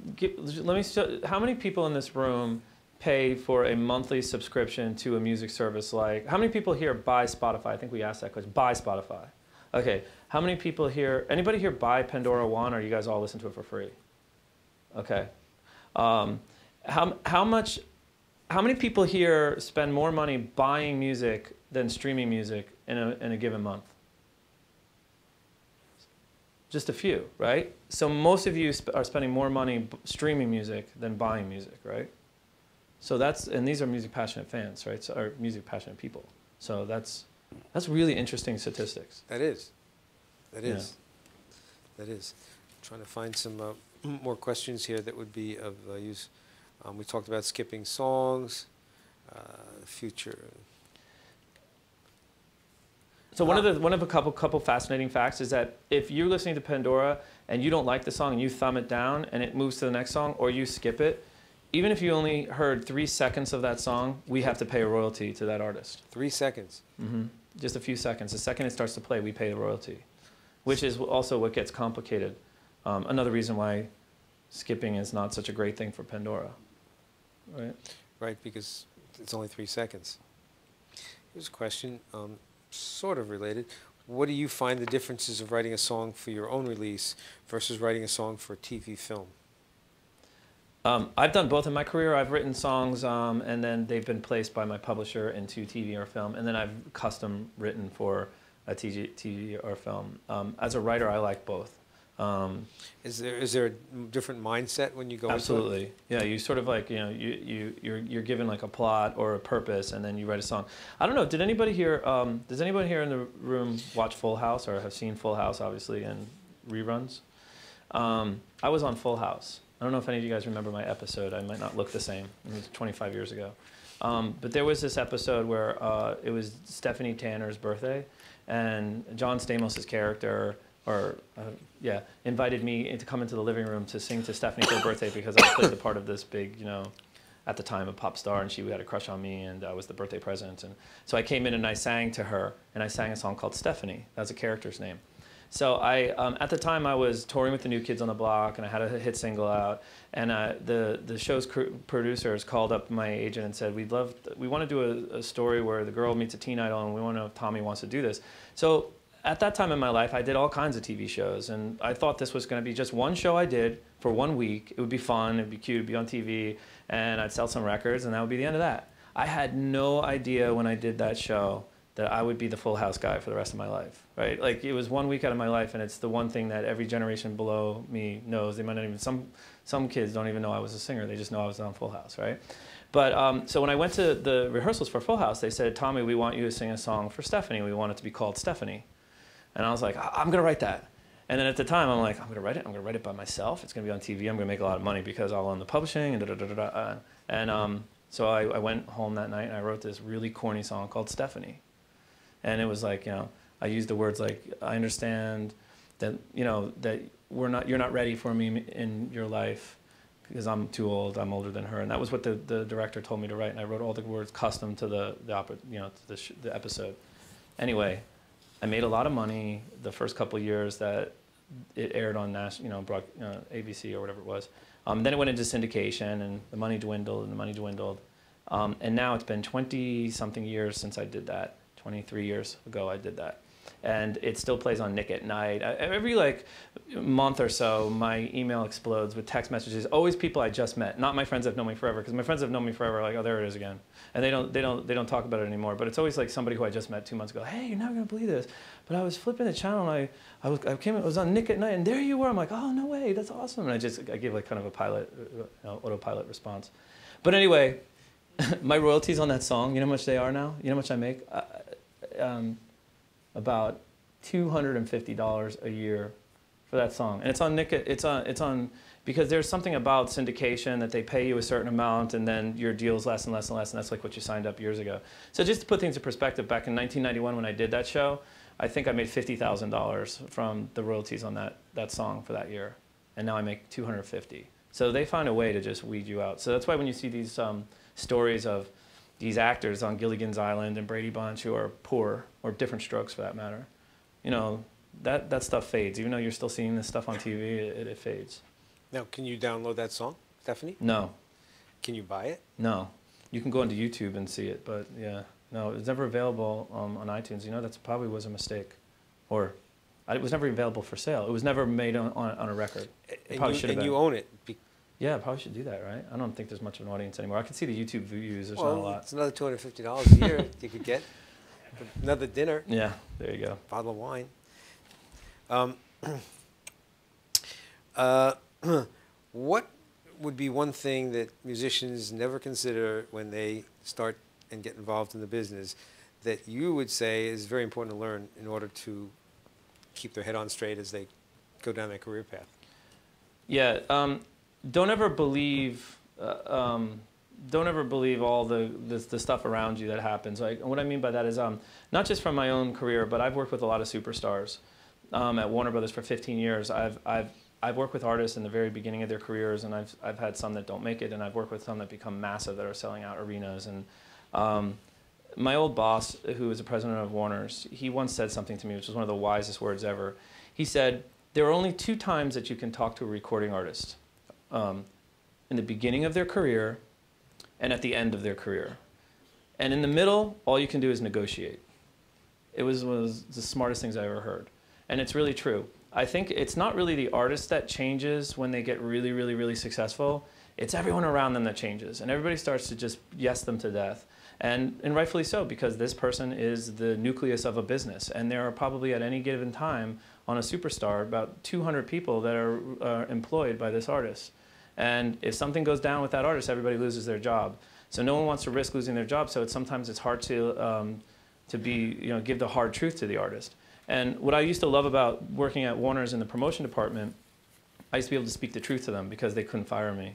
how many people in this room pay for a monthly subscription to a music service? Like, how many people here buy Spotify? I think we asked that question. Buy Spotify. Okay. How many people here, anybody here buy Pandora One, or you guys all listen to it for free? Okay. How many people here spend more money buying music than streaming music in a given month? Just a few, right? So most of you are spending more money streaming music than buying music, right? So and these are music passionate fans, right? So, or music passionate people. So that's really interesting statistics. That is. That is. Yeah. That is. I'm trying to find some more questions here that would be of use. We talked about skipping songs, future. So one of a couple fascinating facts is that if you're listening to Pandora and you don't like the song and you thumb it down and it moves to the next song, or you skip it, even if you only heard 3 seconds of that song, we have to pay a royalty to that artist. 3 seconds. Mm-hmm. Just a few seconds. The second it starts to play, we pay the royalty, which is also what gets complicated. Another reason why skipping is not such a great thing for Pandora, right? Right, because it's only 3 seconds. Here's a question, sort of related. What do you find the differences of writing a song for your own release versus writing a song for TV film? I've done both in my career. I've written songs, and then they've been placed by my publisher into TV or film, and then I've custom written for a TV or film. As a writer, I like both. Is there a different mindset when you go Absolutely. into it? Yeah, you sort of like, you're given like a plot or a purpose, and then you write a song. I don't know, does anybody here in the room watch Full House or have seen Full House, obviously, and reruns? I was on Full House. I don't know if any of you guys remember my episode. I might not look the same. It was 25 years ago. But there was this episode where it was Stephanie Tanner's birthday, and John Stamos' character, invited me to come into the living room to sing to Stephanie for her birthday because I played the part of this big, at the time, a pop star, and she had a crush on me, and I was the birthday present. And so I came in and I sang to her, and I sang a song called Stephanie. That was a character's name. So at the time, I was touring with the New Kids on the Block, and I had a hit single out. And the show's producers called up my agent and said, we want to do a story where the girl meets a teen idol, and we want to know if Tommy wants to do this. So at that time in my life, I did all kinds of TV shows, and I thought this was going to be just one show I did for 1 week. It would be fun, it would be cute, it would be on TV, and I'd sell some records, and that would be the end of that. I had no idea when I did that show that I would be the Full House guy for the rest of my life, right? Like, it was 1 week out of my life, and it's the one thing that every generation below me knows. They might not even, some kids don't even know I was a singer. They just know I was on Full House, right? But so when I went to the rehearsals for Full House, they said, Tommy, we want you to sing a song for Stephanie. We want it to be called Stephanie. And I was like, I'm going to write that. And then at the time, I'm like, I'm going to write it. I'm going to write it by myself. It's going to be on TV. I'm going to make a lot of money because I'll own the publishing and da-da-da-da-da. And so I went home that night, and I wrote this really corny song called Stephanie. And it was like, I used the words like, I understand that, that you're not ready for me in your life because I'm too old, I'm older than her. And that was what the director told me to write. And I wrote all the words custom to the episode. Anyway, I made a lot of money the first couple of years that it aired on ABC or whatever it was. Then it went into syndication, and the money dwindled, and the money dwindled. And now it's been 20-something years since I did that. 23 years ago I did that. And it still plays on Nick at Night. Every month or so, my email explodes with text messages. Always people I just met, not my friends that have known me forever, because my friends that have known me forever are like, oh, there it is again. And they don't talk about it anymore. But it's always like somebody who I just met 2 months ago. Hey, you're not going to believe this, but I was flipping the channel, and I was on Nick at Night, and there you were. I'm like, oh, no way, that's awesome. And I give like kind of a autopilot response. But anyway, my royalties on that song, you know how much they are now? You know how much I make? About $250 a year for that song, and it's on Nick. It's on because there's something about syndication that they pay you a certain amount, and then your deal's less and less and less, and that's like what you signed up years ago. So just to put things in perspective, back in 1991 when I did that show, I think I made $50,000 from the royalties on that song for that year, and now I make $250. So they find a way to just weed you out. So that's why when you see these stories of these actors on Gilligan's Island and Brady Bunch who are poor, or Different Strokes for that matter, that stuff fades. Even though you're still seeing this stuff on TV, it fades. Now, can you download that song, Stephanie? No. Can you buy it? No. You can go into YouTube and see it, but yeah. No, it's never available on iTunes. That probably was a mistake. Or it was never available for sale. It was never made on a record. It probably should have been. And you own it. Yeah, I probably should do that, right? I don't think there's much of an audience anymore. I can see the YouTube views. There's not a lot. It's another $250 a year you could get. Another dinner. Yeah, there you go. Bottle of wine. What would be one thing that musicians never consider when they start and get involved in the business that you would say is very important to learn in order to keep their head on straight as they go down their career path? Yeah. Don't ever believe all the stuff around you that happens. Like, what I mean by that is not just from my own career, but I've worked with a lot of superstars at Warner Brothers for 15 years. I've worked with artists in the very beginning of their careers, and I've had some that don't make it, and I've worked with some that become massive, that are selling out arenas. And my old boss, who was the president of Warner's, he once said something to me, which was one of the wisest words ever. He said, there are only 2 times that you can talk to a recording artist. In the beginning of their career and at the end of their career. And in the middle, all you can do is negotiate. It was one of the smartest things I ever heard. And it's really true. I think it's not really the artist that changes when they get really, really, really successful. It's everyone around them that changes. And everybody starts to just yes them to death. And rightfully so, because this person is the nucleus of a business. And there are probably at any given time on a superstar about 200 people that are employed by this artist. And if something goes down with that artist, everybody loses their job. So no one wants to risk losing their job, so sometimes it's hard to give the hard truth to the artist. And what I used to love about working at Warner's in the promotion department, I used to be able to speak the truth to them because they couldn't fire me.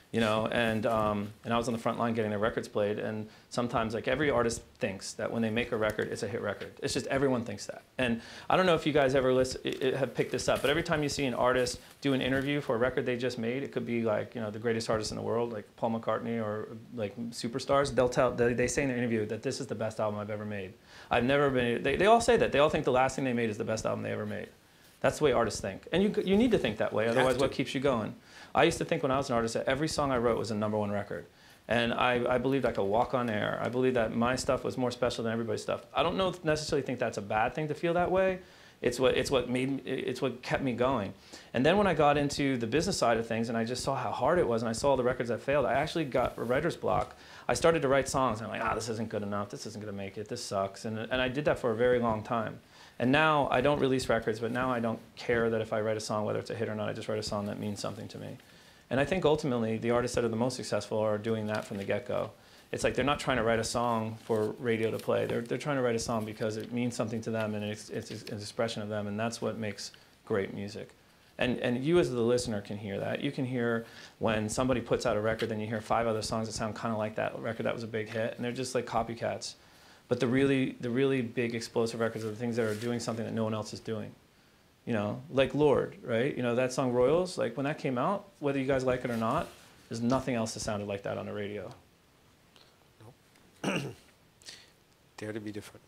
you know, and I was on the front line getting their records played, and sometimes, like, every artist thinks that when they make a record, it's a hit record. It's just everyone thinks that. And I don't know if you guys ever have picked this up, but every time you see an artist do an interview for a record they just made, it could be like, you know, the greatest artist in the world, like Paul McCartney or like superstars, they say in their interview that this is the best album I've ever made. I've never been, they all say that. They all think the last thing they made is the best album they ever made. That's the way artists think. And you need to think that way, otherwise what keeps you going? I used to think when I was an artist that every song I wrote was a #1 record. And I believed I could walk on air. I believed that my stuff was more special than everybody's stuff. I don't necessarily think that's a bad thing to feel that way. It's what kept me going. And then when I got into the business side of things and I just saw how hard it was and I saw all the records that failed, I actually got a writer's block. I started to write songs and I'm like, this isn't good enough. This isn't going to make it. This sucks. And I did that for a very long time. And now I don't release records, but now I don't care that if I write a song, whether it's a hit or not, I just write a song that means something to me. And I think ultimately the artists that are the most successful are doing that from the get-go. It's like they're not trying to write a song for radio to play. They're trying to write a song because it means something to them and it's an expression of them, and that's what makes great music. And you as the listener can hear that. You can hear when somebody puts out a record, then you hear 5 other songs that sound kind of like that record that was a big hit, and they're just like copycats. But the really big explosive records are the things that are doing something that no one else is doing. You know, like Lord, right? You know, that song Royals, like when that came out, whether you guys like it or not, there's nothing else that sounded like that on the radio. Nope. Dare to be different.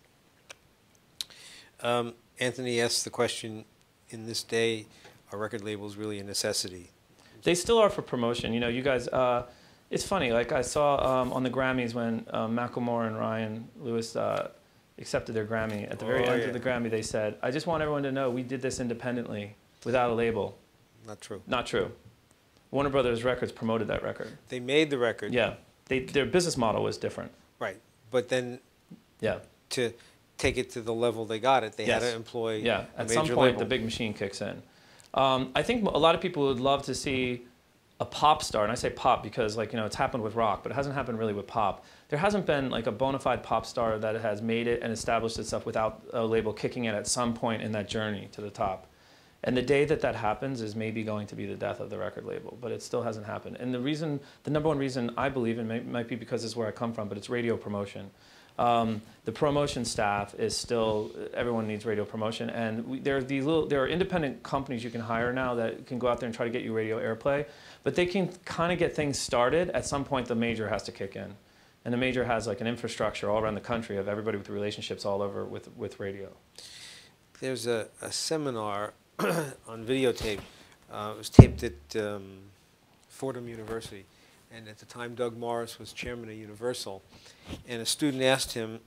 Anthony asked the question, in this day, are record labels really a necessity? They still are for promotion. You know, you guys, it's funny, like I saw on the Grammys when Macklemore and Ryan Lewis accepted their Grammy. At the very end of the Grammy, they said, I just want everyone to know we did this independently, without a label. Not true. Not true. Warner Brothers Records promoted that record. They made the record. Yeah. Their business model was different. Right. But then yeah, to take it to the level they got it, they had to employ a major label. At some point, the big machine kicks in. I think a lot of people would love to see a pop star, and I say pop because, like, you know, it's happened with rock, but it hasn't happened really with pop. There hasn't been like a bona fide pop star that has made it and established itself without a label kicking it at some point in that journey to the top. And the day that that happens is maybe going to be the death of the record label, but it still hasn't happened. And the reason, the #1 reason I believe, and might be because it's where I come from, but it's radio promotion. The promotion staff is still, everyone needs radio promotion, and there are independent companies you can hire now that can go out there and try to get you radio airplay, but they can kind of get things started. At some point, the major has to kick in, and the major has like an infrastructure all around the country of everybody with relationships all over with radio. There's a seminar on videotape. It was taped at Fordham University. And at the time, Doug Morris was chairman of Universal. And a student asked him,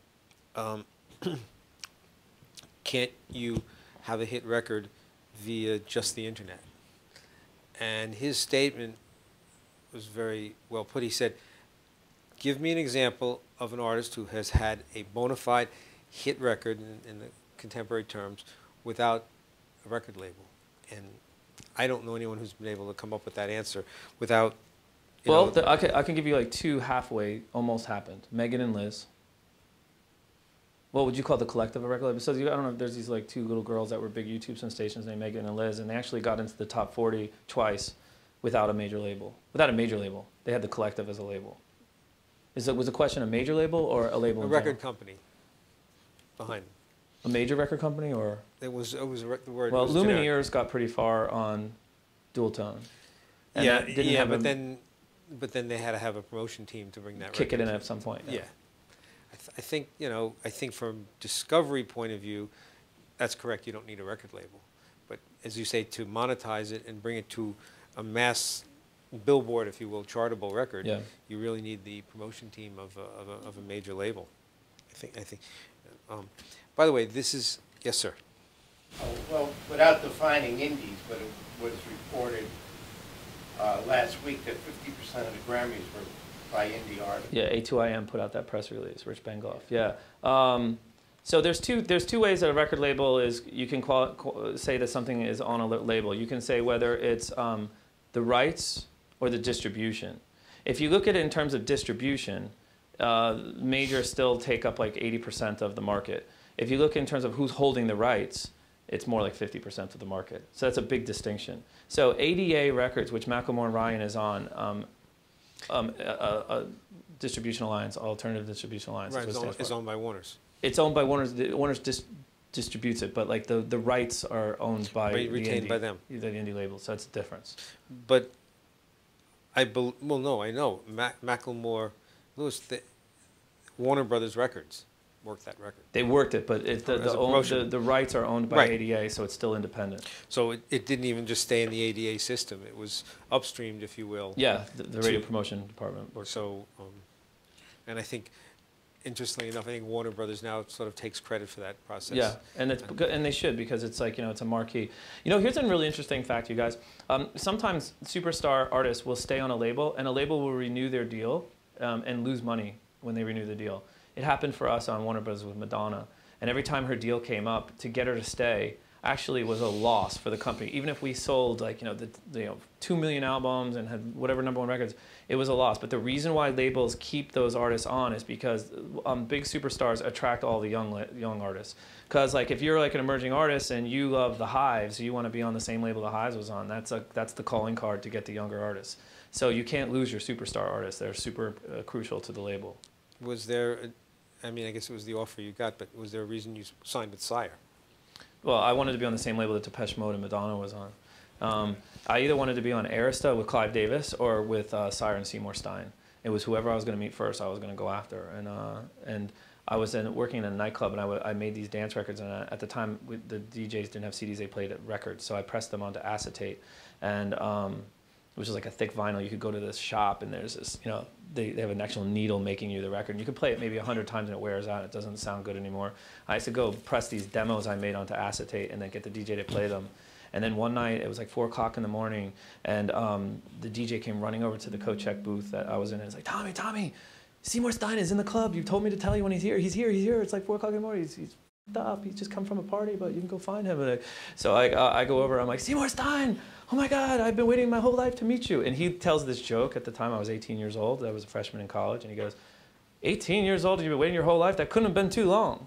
can't you have a hit record via just the internet? And his statement was very well put. He said, give me an example of an artist who has had a bona fide hit record in the contemporary terms without a record label. And I don't know anyone who's been able to come up with that answer without... Well, I can give you like 2 halfway almost happened. Megan and Liz. What would you call the collective of record labels? So I don't know if there's these like 2 little girls that were big YouTube sensations named Megan and Liz, and they actually got into the top 40 twice without a major label. Without a major label. They had the collective as a label. Was the question a major label or a label? A record company behind them. A major record company or? It was the word. Well, Lumineers got pretty far on dual tone. And yeah, but then they had to have a promotion team to bring that kick it in at some point. Yeah, I think, you know, I think from discovery point of view, that's correct. You don't need a record label, but as you say, to monetize it and bring it to a mass billboard, if you will, chartable record, you really need the promotion team of a major label. I think. By the way, this is yes, sir. Oh, well, without defining indies, but it was reported last week that 50% of the Grammys were by indie artists. Yeah, A2IM put out that press release, Rich Bengoff. Yeah. So there's two ways that a record label is, you can say that something is on a label. You can say whether it's the rights or the distribution. If you look at it in terms of distribution, majors still take up like 80% of the market. If you look in terms of who's holding the rights, it's more like 50% of the market. So that's a big distinction. So ADA Records, which Macklemore and Ryan is on, Distribution Alliance, Alternative Distribution Alliance. Right, Is what it stands it's for. owned by Warner's. It's owned by Warner's. Warner's distributes it, but like the rights are owned by Retained by them. The indie labels. So that's the difference. But I know Macklemore, Lewis, Warner Brothers Records worked that record. They worked it, but the rights are owned by Right. ADA, so it's still independent. So it didn't even just stay in the ADA system. It was upstreamed, if you will. Yeah, the radio promotion department works. So, and I think, interestingly enough, I think Warner Brothers now sort of takes credit for that process. Yeah, and they should, because it's like, it's a marquee. Here's a really interesting fact, you guys. Sometimes superstar artists will stay on a label, and a label will renew their deal and lose money when they renew the deal. It happened for us on Warner Brothers with Madonna, and every time her deal came up, to get her to stay actually was a loss for the company. Even if we sold 2 million albums and had whatever #1 records, it was a loss. But the reason why labels keep those artists on is because big superstars attract all the young artists. Because like if you're like an emerging artist and you love the Hives, you want to be on the same label the Hives was on. That's the calling card to get the younger artists. So you can't lose your superstar artists. They're super crucial to the label. Was there, I guess it was the offer you got, but was there a reason you signed with Sire? Well, I wanted to be on the same label that Depeche Mode and Madonna was on. I either wanted to be on Arista with Clive Davis or with Sire and Seymour Stein. It was whoever I was going to meet first, I was going to go after. And I was working in a nightclub, and I made these dance records. And at the time, the DJs didn't have CDs; they played records. So I pressed them onto acetate, and which is like a thick vinyl. You could go to this shop, and there's this, they have an actual needle making you the record. You could play it maybe 100 times and it wears out. It doesn't sound good anymore. I used to go press these demos I made onto acetate and then get the DJ to play them. And then one night, it was like 4 o'clock in the morning, and the DJ came running over to the co-check booth that I was in, and it's like, Tommy, Seymour Stein is in the club. You told me to tell you when he's here. He's here. It's like 4 o'clock in the morning. He's up. He's just come from a party, but you can go find him. So I go over. I'm like, Seymour Stein. Oh my God, I've been waiting my whole life to meet you. And he tells this joke. At the time, I was 18 years old. I was a freshman in college, and he goes, 18 years old? You've been waiting your whole life? That couldn't have been too long.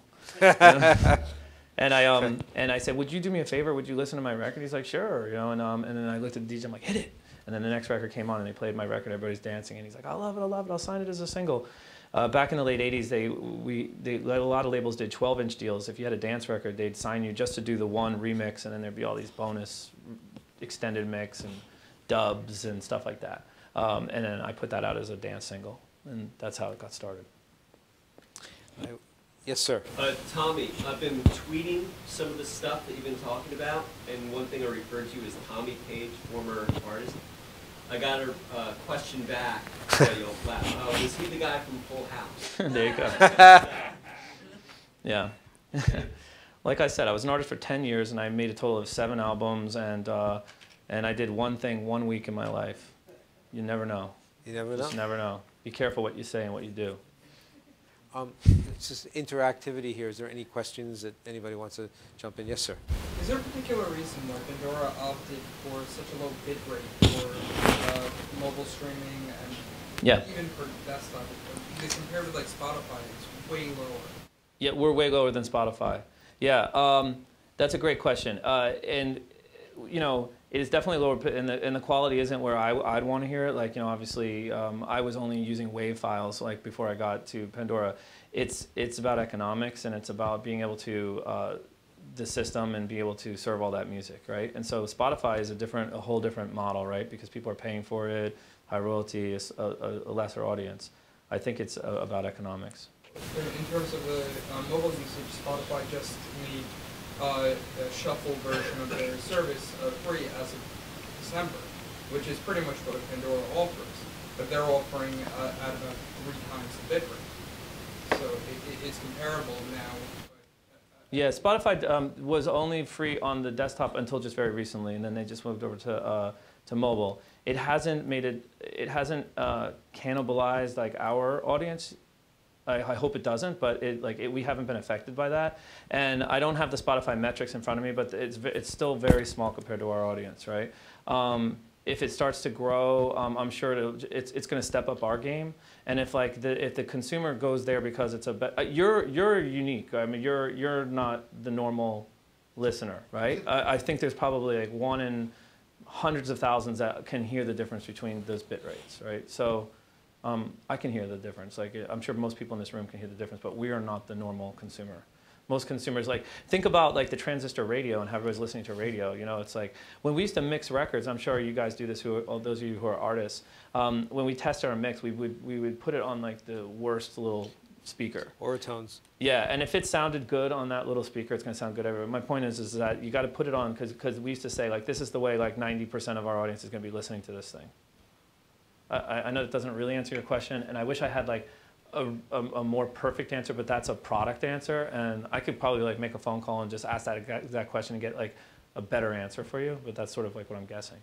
And I said, would you do me a favor? Would you listen to my record? He's like, sure. And then I looked at the DJ. I'm like, hit it. And then the next record came on, and they played my record. Everybody's dancing, and he's like, I love it. I'll sign it as a single. Back in the late 80s, a lot of labels did 12-inch deals. If you had a dance record, they'd sign you just to do the one remix, and then there'd be all these bonus extended mix and dubs and stuff like that. And then I put that out as a dance single, and that's how it got started. Yes, sir. Tommy, I've been tweeting some of the stuff that you've been talking about, and one thing I referred to is Tommy Page, former artist. I got a question back. Was he the guy from Full House? There you go. Yeah. Like I said, I was an artist for 10 years, and I made a total of 7 albums, and I did one thing 1 week in my life. You never know. You never know? Just never know. Be careful what you say and what you do. It's just interactivity here. Is there any questions that anybody wants to jump in? Yes, sir. Is there a particular reason why Pandora opted for such a low bit rate for mobile streaming and even for desktop? Because compared with like Spotify, it's way lower. Yeah, we're way lower than Spotify. Yeah, that's a great question. And it is definitely lower, and the quality isn't where I'd want to hear it. Like, obviously, I was only using WAV files like before I got to Pandora. It's about economics, and it's about being able to the system and be able to serve all that music, right? And so Spotify is a whole different model, right? Because people are paying for it, high royalty, a lesser audience. I think it's about economics. In terms of the mobile usage, Spotify just made a shuffle version of their service free as of December, which is pretty much what Pandora offers, but they're offering at about 3 times the bit rate. So it's comparable now. Yeah, Spotify was only free on the desktop until just very recently, and then they just moved over to mobile. It hasn't cannibalized like our audience. I hope it doesn't, but we haven't been affected by that. And I don't have the Spotify metrics in front of me, but it's still very small compared to our audience, right? If it starts to grow, I'm sure it's going to step up our game. And if the consumer goes there because it's you're unique. I mean, you're not the normal listener, right? I think there's probably like 1 in hundreds of thousands that can hear the difference between those bit rates, right? So I can hear the difference. Like, I'm sure most people in this room can hear the difference, but we are not the normal consumer. Most consumers, like, think about like the transistor radio and how everybody's listening to radio. You know, it's like when we used to mix records. I'm sure you guys do this. All those of you who are artists, when we test our mix, we would put it on like the worst little speaker. Oratones. Yeah, and if it sounded good on that little speaker, it's going to sound good everywhere. My point is that you got to put it on because we used to say like this is the way like 90% of our audience is going to be listening to this thing. I know that doesn't really answer your question, and I wish I had like a more perfect answer, but that's a product answer, and I could probably like make a phone call and just ask that exact question and get like a better answer for you, but that's sort of like what I'm guessing.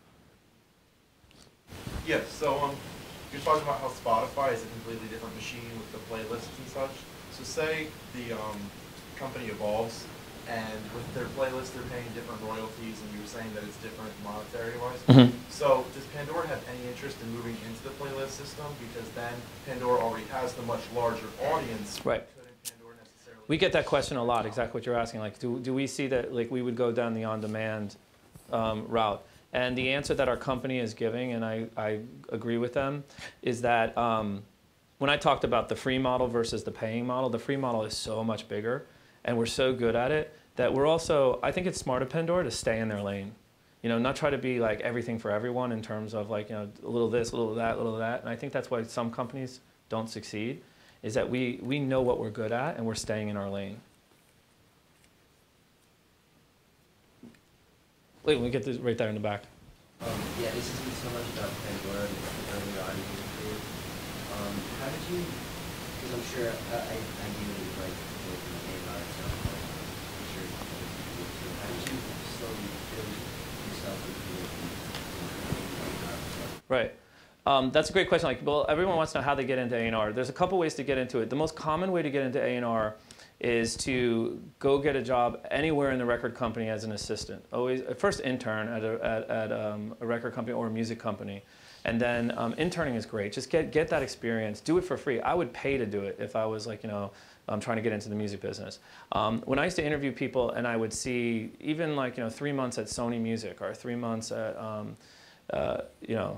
Yeah, so you're talking about how Spotify is a completely different machine with the playlists and such. So say the company evolves, and with their playlists they're paying different royalties, and you were saying that it's different monetary-wise. Mm-hmm. So does Pandora have any interest in moving into the playlist system? Because then Pandora already has the much larger audience. Right. Couldn't Pandora necessarily... We get that question a lot, exactly what you're asking. Like, do we see that like we would go down the on-demand route? And the answer that our company is giving, and I agree with them, is that when I talked about the free model versus the paying model, the free model is so much bigger, and we're so good at it that we're also, I think it's smart of Pandora to stay in their lane. You know, not try to be like everything for everyone in terms of like, you know, a little this, a little that, a little that. And I think that's why some companies don't succeed, is that we know what we're good at and we're staying in our lane. Wait, we get this right there in the back. Yeah, this isn't so much about Pandora, but earlier on in your career. How did you, because I'm sure, ideally, like, with the A&R itself, I'm sure you do too. How did you slowly build yourself into the Right. That's a great question. Like, well, everyone wants to know how they get into A&R. There's a couple ways to get into it. The most common way to get into A&R is to go get a job anywhere in the record company as an assistant. Always, first intern at a record company or a music company. And then interning is great. Just get that experience. Do it for free. I would pay to do it if I was like, you know, trying to get into the music business. When I used to interview people and I would see even like, you know, 3 months at Sony Music or 3 months at, you know,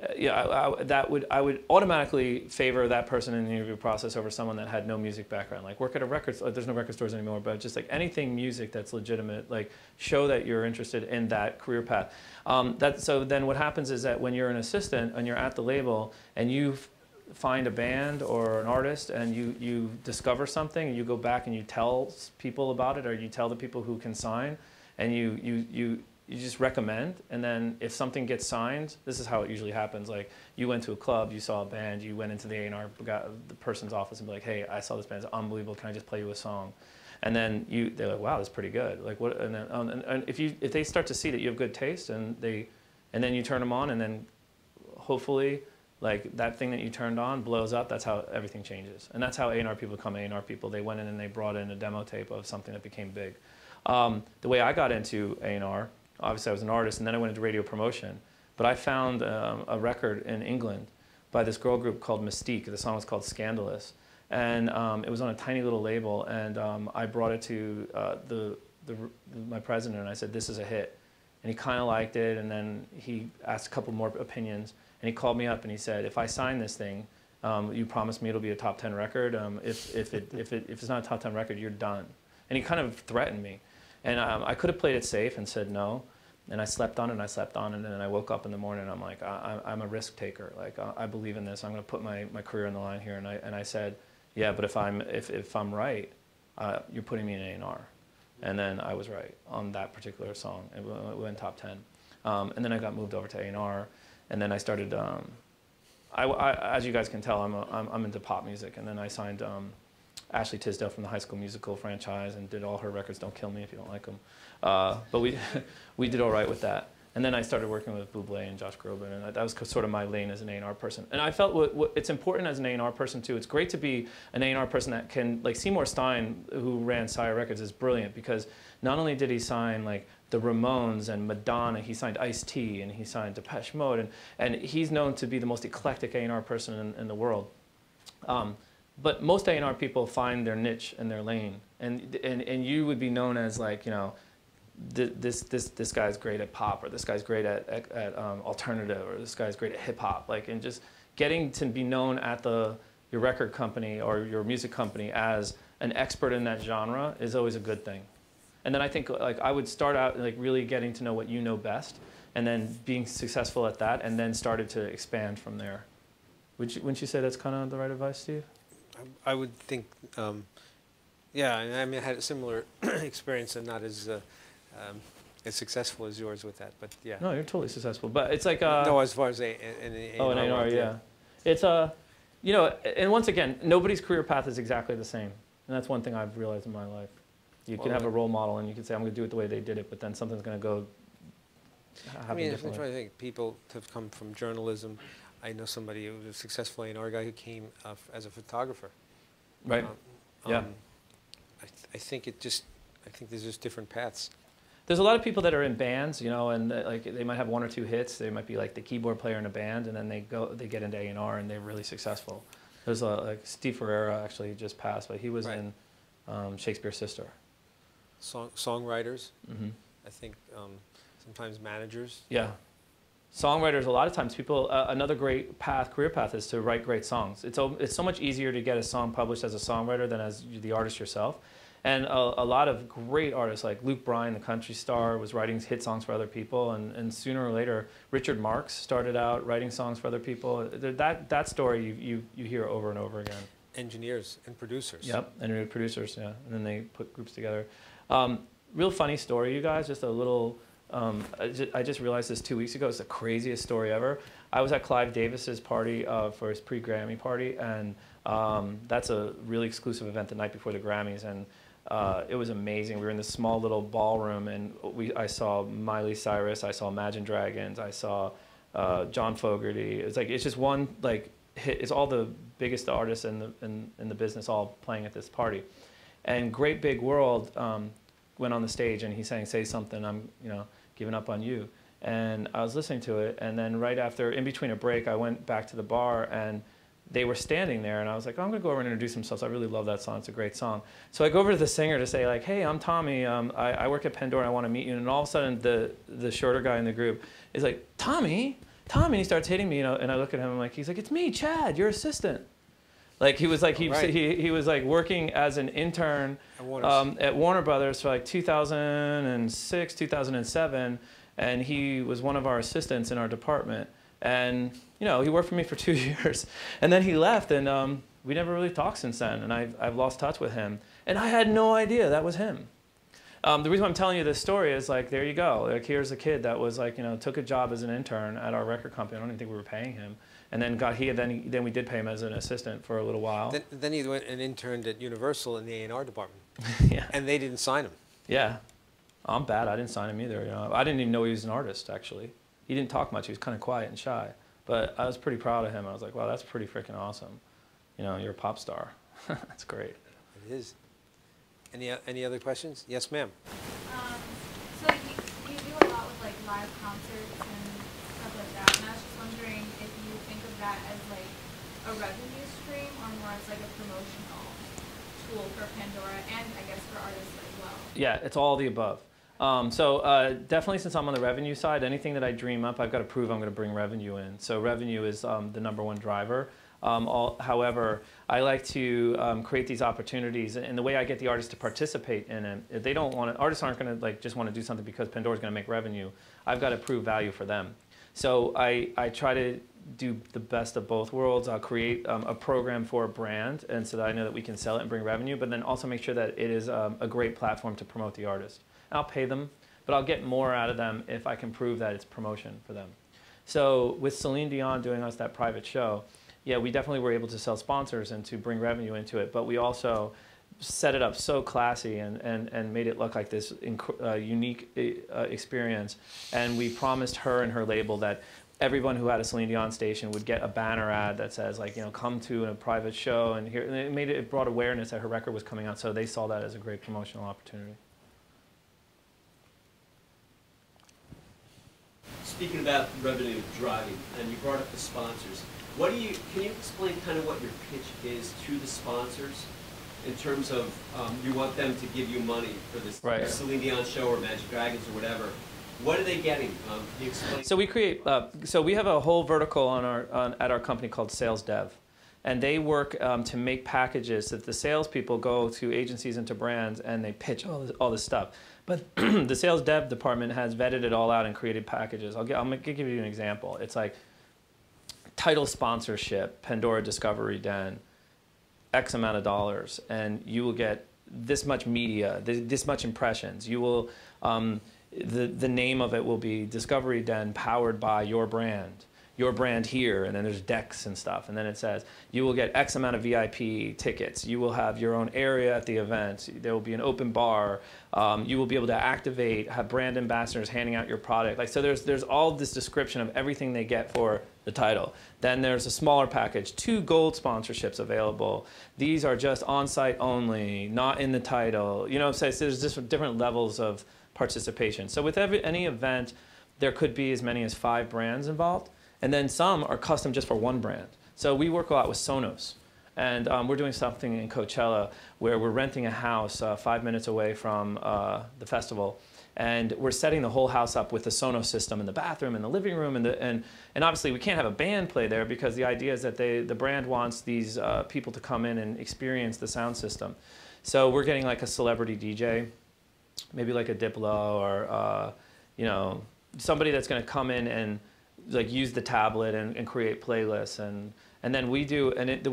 I would automatically favor that person in the interview process over someone that had no music background. Like work at a record store, there's no record stores anymore, but just like anything music that's legitimate, like show that you're interested in that career path. So then what happens is that when you're an assistant and you're at the label and you find a band or an artist and you discover something and you go back and you tell people about it, or you tell the people who can sign, and you just recommend, and then if something gets signed, this is how it usually happens. Like you went to a club, you saw a band, you went into the A&R, the person's office, and be like, "Hey, I saw this band, it's unbelievable. Can I just play you a song?" And then they're like, "Wow, that's pretty good." Like what? And then and if they start to see that you have good taste, and then you turn them on, and then hopefully like that thing that you turned on blows up. That's how everything changes, and that's how A&R people become A&R people. They went in and they brought in a demo tape of something that became big. The way I got into A&R. Obviously, I was an artist, and then I went into radio promotion. But I found a record in England by this girl group called Mystique. The song was called Scandalous. And it was on a tiny little label, and I brought it to my president, and I said, "This is a hit." And he kind of liked it, and then he asked a couple more opinions. And he called me up, and he said, "If I sign this thing, you promise me it'll be a top 10 record. If it's not a top 10 record, you're done." And he kind of threatened me. And I could have played it safe and said no, and I slept on it, and I slept on it, and then I woke up in the morning, and I'm like, I'm a risk taker. Like I believe in this. I'm going to put my career on the line here. And I said, yeah, but if I'm right, you're putting me in A&R. And then I was right on that particular song. It went top 10. And then I got moved over to A&R, and then I started. As you guys can tell, I'm into pop music, and then I signed. Ashley Tisdale from the High School Musical franchise and did all her records. Don't kill me if you don't like them. But we did all right with that. And then I started working with Bublé and Josh Groban, and that was sort of my lane as an A&R person. And I felt it's important as an A&R person too. It's great to be an A&R person that can, like Seymour Stein, who ran Sire Records, is brilliant because not only did he sign like the Ramones and Madonna, he signed Ice-T and he signed Depeche Mode, and he's known to be the most eclectic A&R person in the world. But most A&R people find their niche and their lane, and you would be known as like, you know, this guy's great at pop, or this guy's great at alternative, or this guy's great at hip hop. Like, and just getting to be known at your record company or your music company as an expert in that genre is always a good thing. And then I think like I would start out like really getting to know what you know best, and then being successful at that, and then started to expand from there. Wouldn't you say that's kind of the right advice, Steve? I would think, yeah. I mean, I had a similar experience, and not as successful as yours with that. But yeah. No, you're totally successful. But it's like no, as far as an A&R, yeah. It's you know, and once again, nobody's career path is exactly the same, and that's one thing I've realized in my life. You can have a role model, and you can say, I'm going to do it the way they did it, but then something's going to go happen. I mean, if I'm differently. trying to think, people have come from journalism. I know somebody who was a successful A&R guy who came as a photographer. Right. Yeah. I think there's just different paths. There's a lot of people that are in bands, you know, and like they might have 1 or 2 hits. They might be like the keyboard player in a band, and then they get into A&R, and they're really successful. There's like Steve Ferreira actually just passed, but he was in Shakespeare's Sister. Songwriters. Mm-hmm. I think sometimes managers. Yeah. Songwriters, a lot of times people, another great career path is to write great songs. It's so much easier to get a song published as a songwriter than as the artist yourself. And a lot of great artists like Luke Bryan, the country star, was writing hit songs for other people. And sooner or later, Richard Marx started out writing songs for other people. That story you hear over and over again. Engineers and producers. Yep, and producers, yeah. And then they put groups together. Real funny story, you guys, just a little... I just realized this 2 weeks ago. It's the craziest story ever. I was at Clive Davis's party for his pre-Grammy party, and that's a really exclusive event the night before the Grammys, and it was amazing. We were in this small little ballroom, and I saw Miley Cyrus, I saw Imagine Dragons, I saw John Fogerty. It's just one like hit. It's all the biggest artists in the business all playing at this party, and Great Big World went on the stage, and he sang "Say Something, I'm giving up on you." And I was listening to it, and then right after, in between a break, I went back to the bar, and they were standing there, and I was like, oh, I'm going to go over and introduce themselves. I really love that song. It's a great song. So I go over to the singer to say, like, hey, I'm Tommy. I work at Pandora. I want to meet you. And all of a sudden, the shorter guy in the group is like, Tommy? And he starts hitting me, and I look at him, and he's like, it's me, Chad, your assistant. Like he was like he was like working as an intern at Warner Brothers for like 2006, 2007, and he was one of our assistants in our department. And he worked for me for 2 years, and then he left, and we never really talked since then. And I've lost touch with him, and I had no idea that was him. The reason I'm telling you this story is like, there you go. Like, here's a kid that was like, took a job as an intern at our record company. I don't even think we were paying him, and then then we did pay him as an assistant for a little while. Then he went and interned at Universal in the A&R department. Yeah. And they didn't sign him. Yeah, I'm bad. I didn't sign him either. I didn't even know he was an artist. Actually, he didn't talk much. He was kind of quiet and shy. But I was pretty proud of him. I was like, wow, that's pretty freaking awesome. You're a pop star. That's great. It is. Any other questions? Yes, ma'am. So you do a lot with like live concerts and stuff like that, and I was just wondering if you think of that as like a revenue stream or more as like a promotional tool for Pandora and I guess for artists as well. Yeah, it's all the above. So definitely, since I'm on the revenue side, anything that I dream up, I've got to prove I'm going to bring revenue in. So revenue is the #1 driver. However, I like to create these opportunities, and the way I get the artists to participate in it, if they don't want to, artists aren't going to like just want to do something because Pandora's going to make revenue. I've got to prove value for them. So I try to do the best of both worlds. I'll create a program for a brand, and so that I know that we can sell it and bring revenue, but then also make sure that it is a great platform to promote the artist. I'll pay them, but I'll get more out of them if I can prove that it's promotion for them. So with Celine Dion doing us that private show, yeah, we definitely were able to sell sponsors and to bring revenue into it, but we also set it up so classy and made it look like this unique experience. And we promised her and her label that everyone who had a Celine Dion station would get a banner ad that says, like, come to a private show, and here, and it brought awareness that her record was coming out, so they saw that as a great promotional opportunity. Speaking about revenue driving, and you brought up the sponsors, can you explain kind of what your pitch is to the sponsors in terms of you want them to give you money for this Celine Dion show or Magic Dragons or whatever, What are they getting? Can you explain? So we create. So we have a whole vertical at our company called Sales Dev, and they work to make packages that the salespeople go to agencies and to brands and they pitch all this stuff. But the Sales Dev department has vetted it all out and created packages. I'll give you an example. It's like title sponsorship, Pandora Discovery Den, X amount of dollars, and you will get this much media, this much impressions. You will, the name of it will be Discovery Den powered by your brand here, and then there's decks and stuff, and then it says you will get X amount of VIP tickets, you will have your own area at the event, there will be an open bar, you will be able to have brand ambassadors handing out your product. Like, so there's all this description of everything they get for the title. Then there's a smaller package, 2 gold sponsorships available. These are just on-site only, not in the title. You know, so there's just different levels of participation. So with any event, there could be as many as 5 brands involved. And then some are custom just for one brand. So we work a lot with Sonos. And we're doing something in Coachella where we're renting a house 5 minutes away from the festival. And we're setting the whole house up with the Sonos system in the bathroom and the living room. And obviously we can't have a band play there because the idea is that the brand wants these people to come in and experience the sound system. So we're getting like a celebrity DJ, maybe like a Diplo or you know, somebody that's going to come in and like use the tablet and create playlists, and then we do,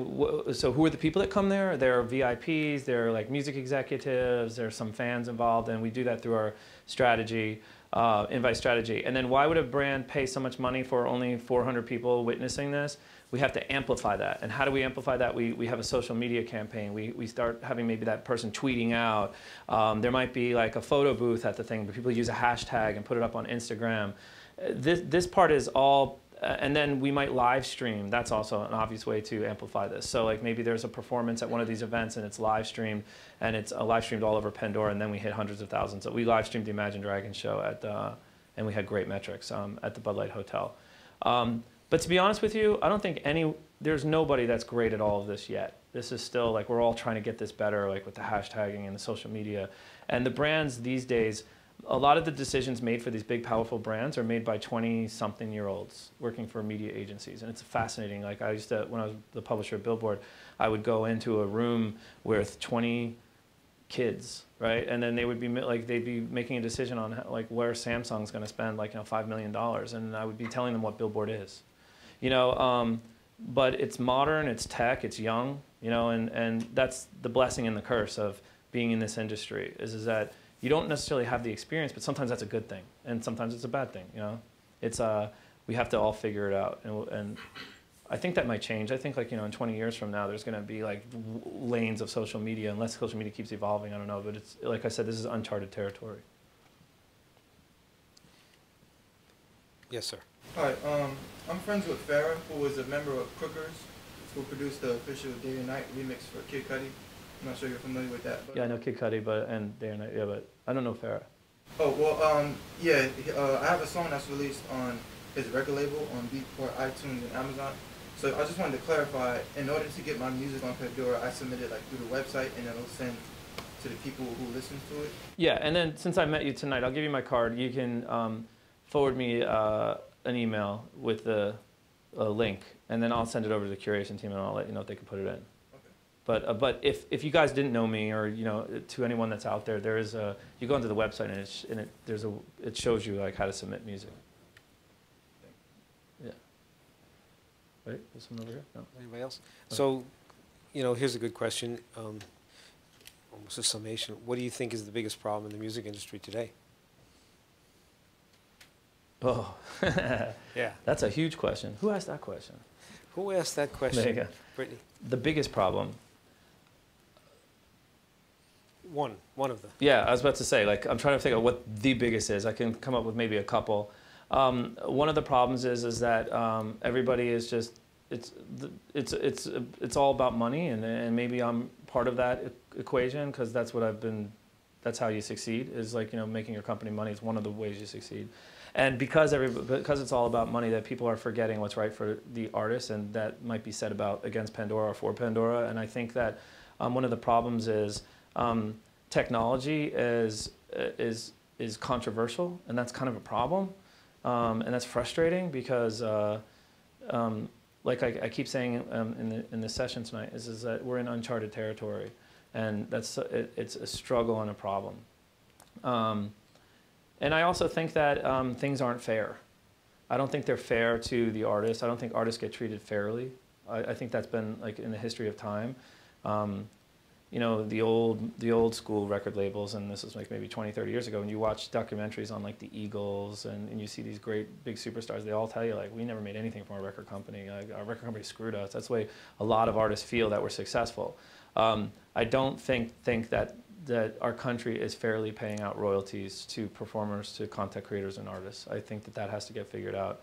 so who are the people that come there? There are VIPs, there are like music executives, there are some fans involved, and we do that through our strategy, invite strategy. And then why would a brand pay so much money for only 400 people witnessing this? We have to amplify that. And how do we amplify that? We have a social media campaign. We start having maybe that person tweeting out. There might be like a photo booth at the thing, but people use a hashtag and put it up on Instagram. This part is all, and then we might live stream. That's also an obvious way to amplify this. So like maybe there's a performance at one of these events and it's live streamed, and it's live streamed all over Pandora, and then we hit hundreds of thousands. So we live streamed the Imagine Dragons show and we had great metrics at the Bud Light Hotel. But to be honest with you, I don't think there's nobody that's great at all of this yet. This is still like, we're all trying to get this better, like with the hashtagging and the social media. And the brands these days, a lot of the decisions made for these big, powerful brands are made by 20-something-year-olds working for media agencies. And it's fascinating. Like I used to, when I was the publisher of Billboard, I would go into a room with 20 kids, right? And then they would be like, they'd be making a decision on like where Samsung's going to spend like, $5 million. And I would be telling them what Billboard is, but it's modern, it's tech, it's young, and that's the blessing and the curse of being in this industry is that you don't necessarily have the experience, but sometimes that's a good thing, and sometimes it's a bad thing. It's we have to all figure it out, and I think that might change. I think in 20 years from now, there's going to be like lanes of social media, unless social media keeps evolving. I don't know, but it's like I said, this is uncharted territory. Yes, sir. Hi, I'm friends with Farrah, who is a member of Crookers, who produced the official Day and Night remix for Kid Cudi. I'm not sure you're familiar with that. But yeah, I know Kid Cudi, and Day and Night, yeah, but I don't know Farrah. Oh, well, yeah, I have a song that's released on his record label on Beatport, iTunes, and Amazon. So I just wanted to clarify, in order to get my music on Pandora, I submit it like through the website, and it'll send to the people who listen to it? Yeah, and then since I met you tonight, I'll give you my card. You can forward me an email with a link, and then I'll send it over to the curation team, and I'll let you know if they can put it in. But if you guys didn't know me, or to anyone that's out there, there is you go onto the website and it shows you like how to submit music. Yeah. Right? There's someone over here. No. Anybody else? So, here's a good question. Almost a summation. What do you think is the biggest problem in the music industry today? Oh, yeah. That's a huge question. Who asked that question? Who asked that question? There you go. Brittany. The biggest problem. One of them. Yeah, I was about to say, like, I'm trying to think of what the biggest is. I can come up with maybe a couple. One of the problems is that everybody is just, it's all about money, and maybe I'm part of that equation, because that's that's how you succeed, is like, making your company money is one of the ways you succeed. And because it's all about money, that people are forgetting what's right for the artist, and that might be said about against Pandora or for Pandora. And I think that one of the problems is technology is is controversial, and that's kind of a problem, and that's frustrating because, like I keep saying in the session tonight, is that we're in uncharted territory, and it's a struggle and a problem. And I also think that things aren't fair. I don't think they're fair to the artists. I don't think artists get treated fairly. I think that's been like in the history of time. You know, the old school record labels, and this was like maybe 20, 30 years ago, when you watch documentaries on like the Eagles and you see these great big superstars, they all tell you like, we never made anything from our record company. Like, our record company screwed us. That's the way a lot of artists feel that we're successful. I don't think that our country is fairly paying out royalties to performers, to content creators and artists. I think that has to get figured out.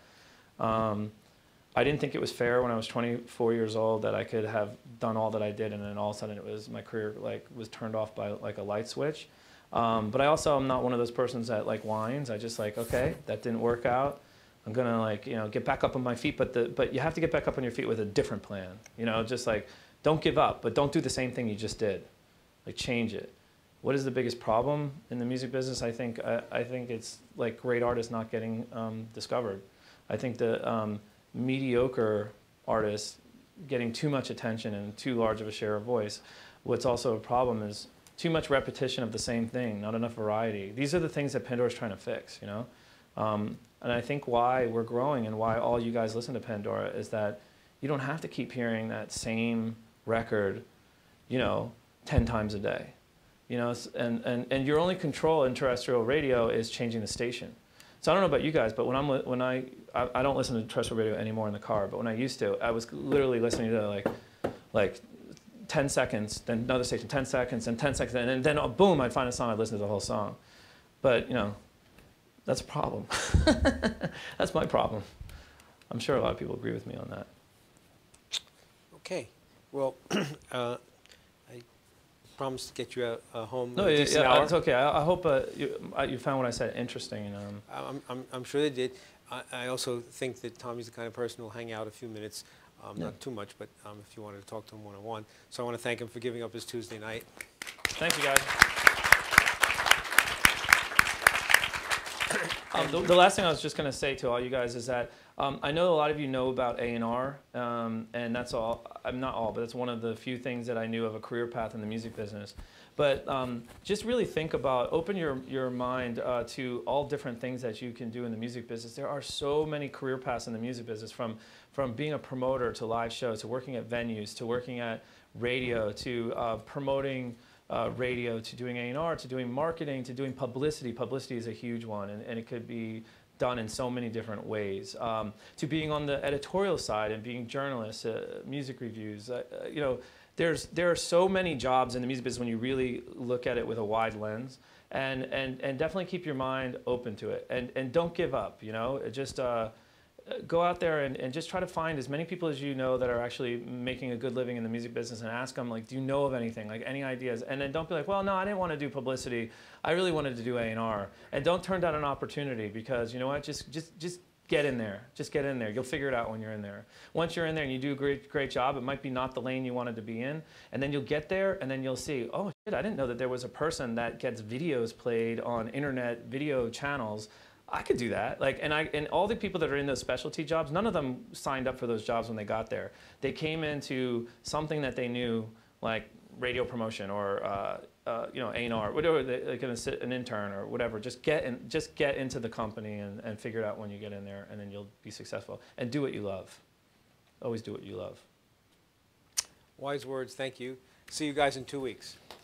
I didn't think it was fair when I was 24 years old that I could have done all that I did, and then all of a sudden it was, my career like was turned off by like a light switch. But I also am not one of those persons that like whines. I just like, okay, that didn't work out. I'm gonna like, you know, get back up on my feet, but you have to get back up on your feet with a different plan. You know, just like, don't give up, but don't do the same thing you just did. Like, change it. What is the biggest problem in the music business? I think it's like great artists not getting discovered. I think the mediocre artists getting too much attention and too large of a share of voice. What's also a problem is too much repetition of the same thing, not enough variety. These are the things that Pandora's trying to fix, you know? And I think why we're growing and why all you guys listen to Pandora is that you don't have to keep hearing that same record, you know, 10 times a day. You know, and your only control in terrestrial radio is changing the station. So I don't know about you guys, but when I don't listen to terrestrial radio anymore in the car, but when I used to, I was literally listening to like 10 seconds, then another station, 10 seconds, and 10 seconds, and then boom, I'd find a song, I'd listen to the whole song. But, you know, that's a problem. That's my problem. I'm sure a lot of people agree with me on that. Okay. Well, I promise to get you home. No, in a decent hour. it's okay. I hope you found what I said interesting. I'm sure they did. I also think that Tommy's the kind of person who'll hang out a few minutes, not too much, but if you wanted to talk to him one-on-one. So I want to thank him for giving up his Tuesday night. Thank you, guys. The last thing I was just going to say to all you guys is that I know a lot of you know about A&R, and that's all. I'm not all, but it's one of the few things that I knew of a career path in the music business. But just really think about, open your mind to all different things that you can do in the music business. There are so many career paths in the music business, from being a promoter to live shows, to working at venues, to working at radio, to promoting radio, to doing A&R, to doing marketing, to doing publicity. Publicity is a huge one, and it could be done in so many different ways. To being on the editorial side and being journalists, music reviews. You know, there are so many jobs in the music business when you really look at it with a wide lens, and definitely keep your mind open to it, and don't give up. You know, just go out there and just try to find as many people as you know that are actually making a good living in the music business, and ask them, like, do you know of anything, like any ideas? And then don't be like, well, no, I didn't want to do publicity. I really wanted to do A&R. And don't turn down an opportunity, because you know what, just get in there. Just get in there. You'll figure it out when you're in there. Once you're in there and you do a great job, it might be not the lane you wanted to be in, and then you'll get there, and then you'll see, oh shit, I didn't know that there was a person that gets videos played on internet video channels. I could do that. Like, and all the people that are in those specialty jobs, none of them signed up for those jobs when they got there. They came into something that they knew, like radio promotion or you know, A&R, whatever. They're going to sit an intern or whatever. Just get into the company and figure it out when you get in there, and then you'll be successful. And do what you love. Always do what you love. Wise words. Thank you. See you guys in 2 weeks.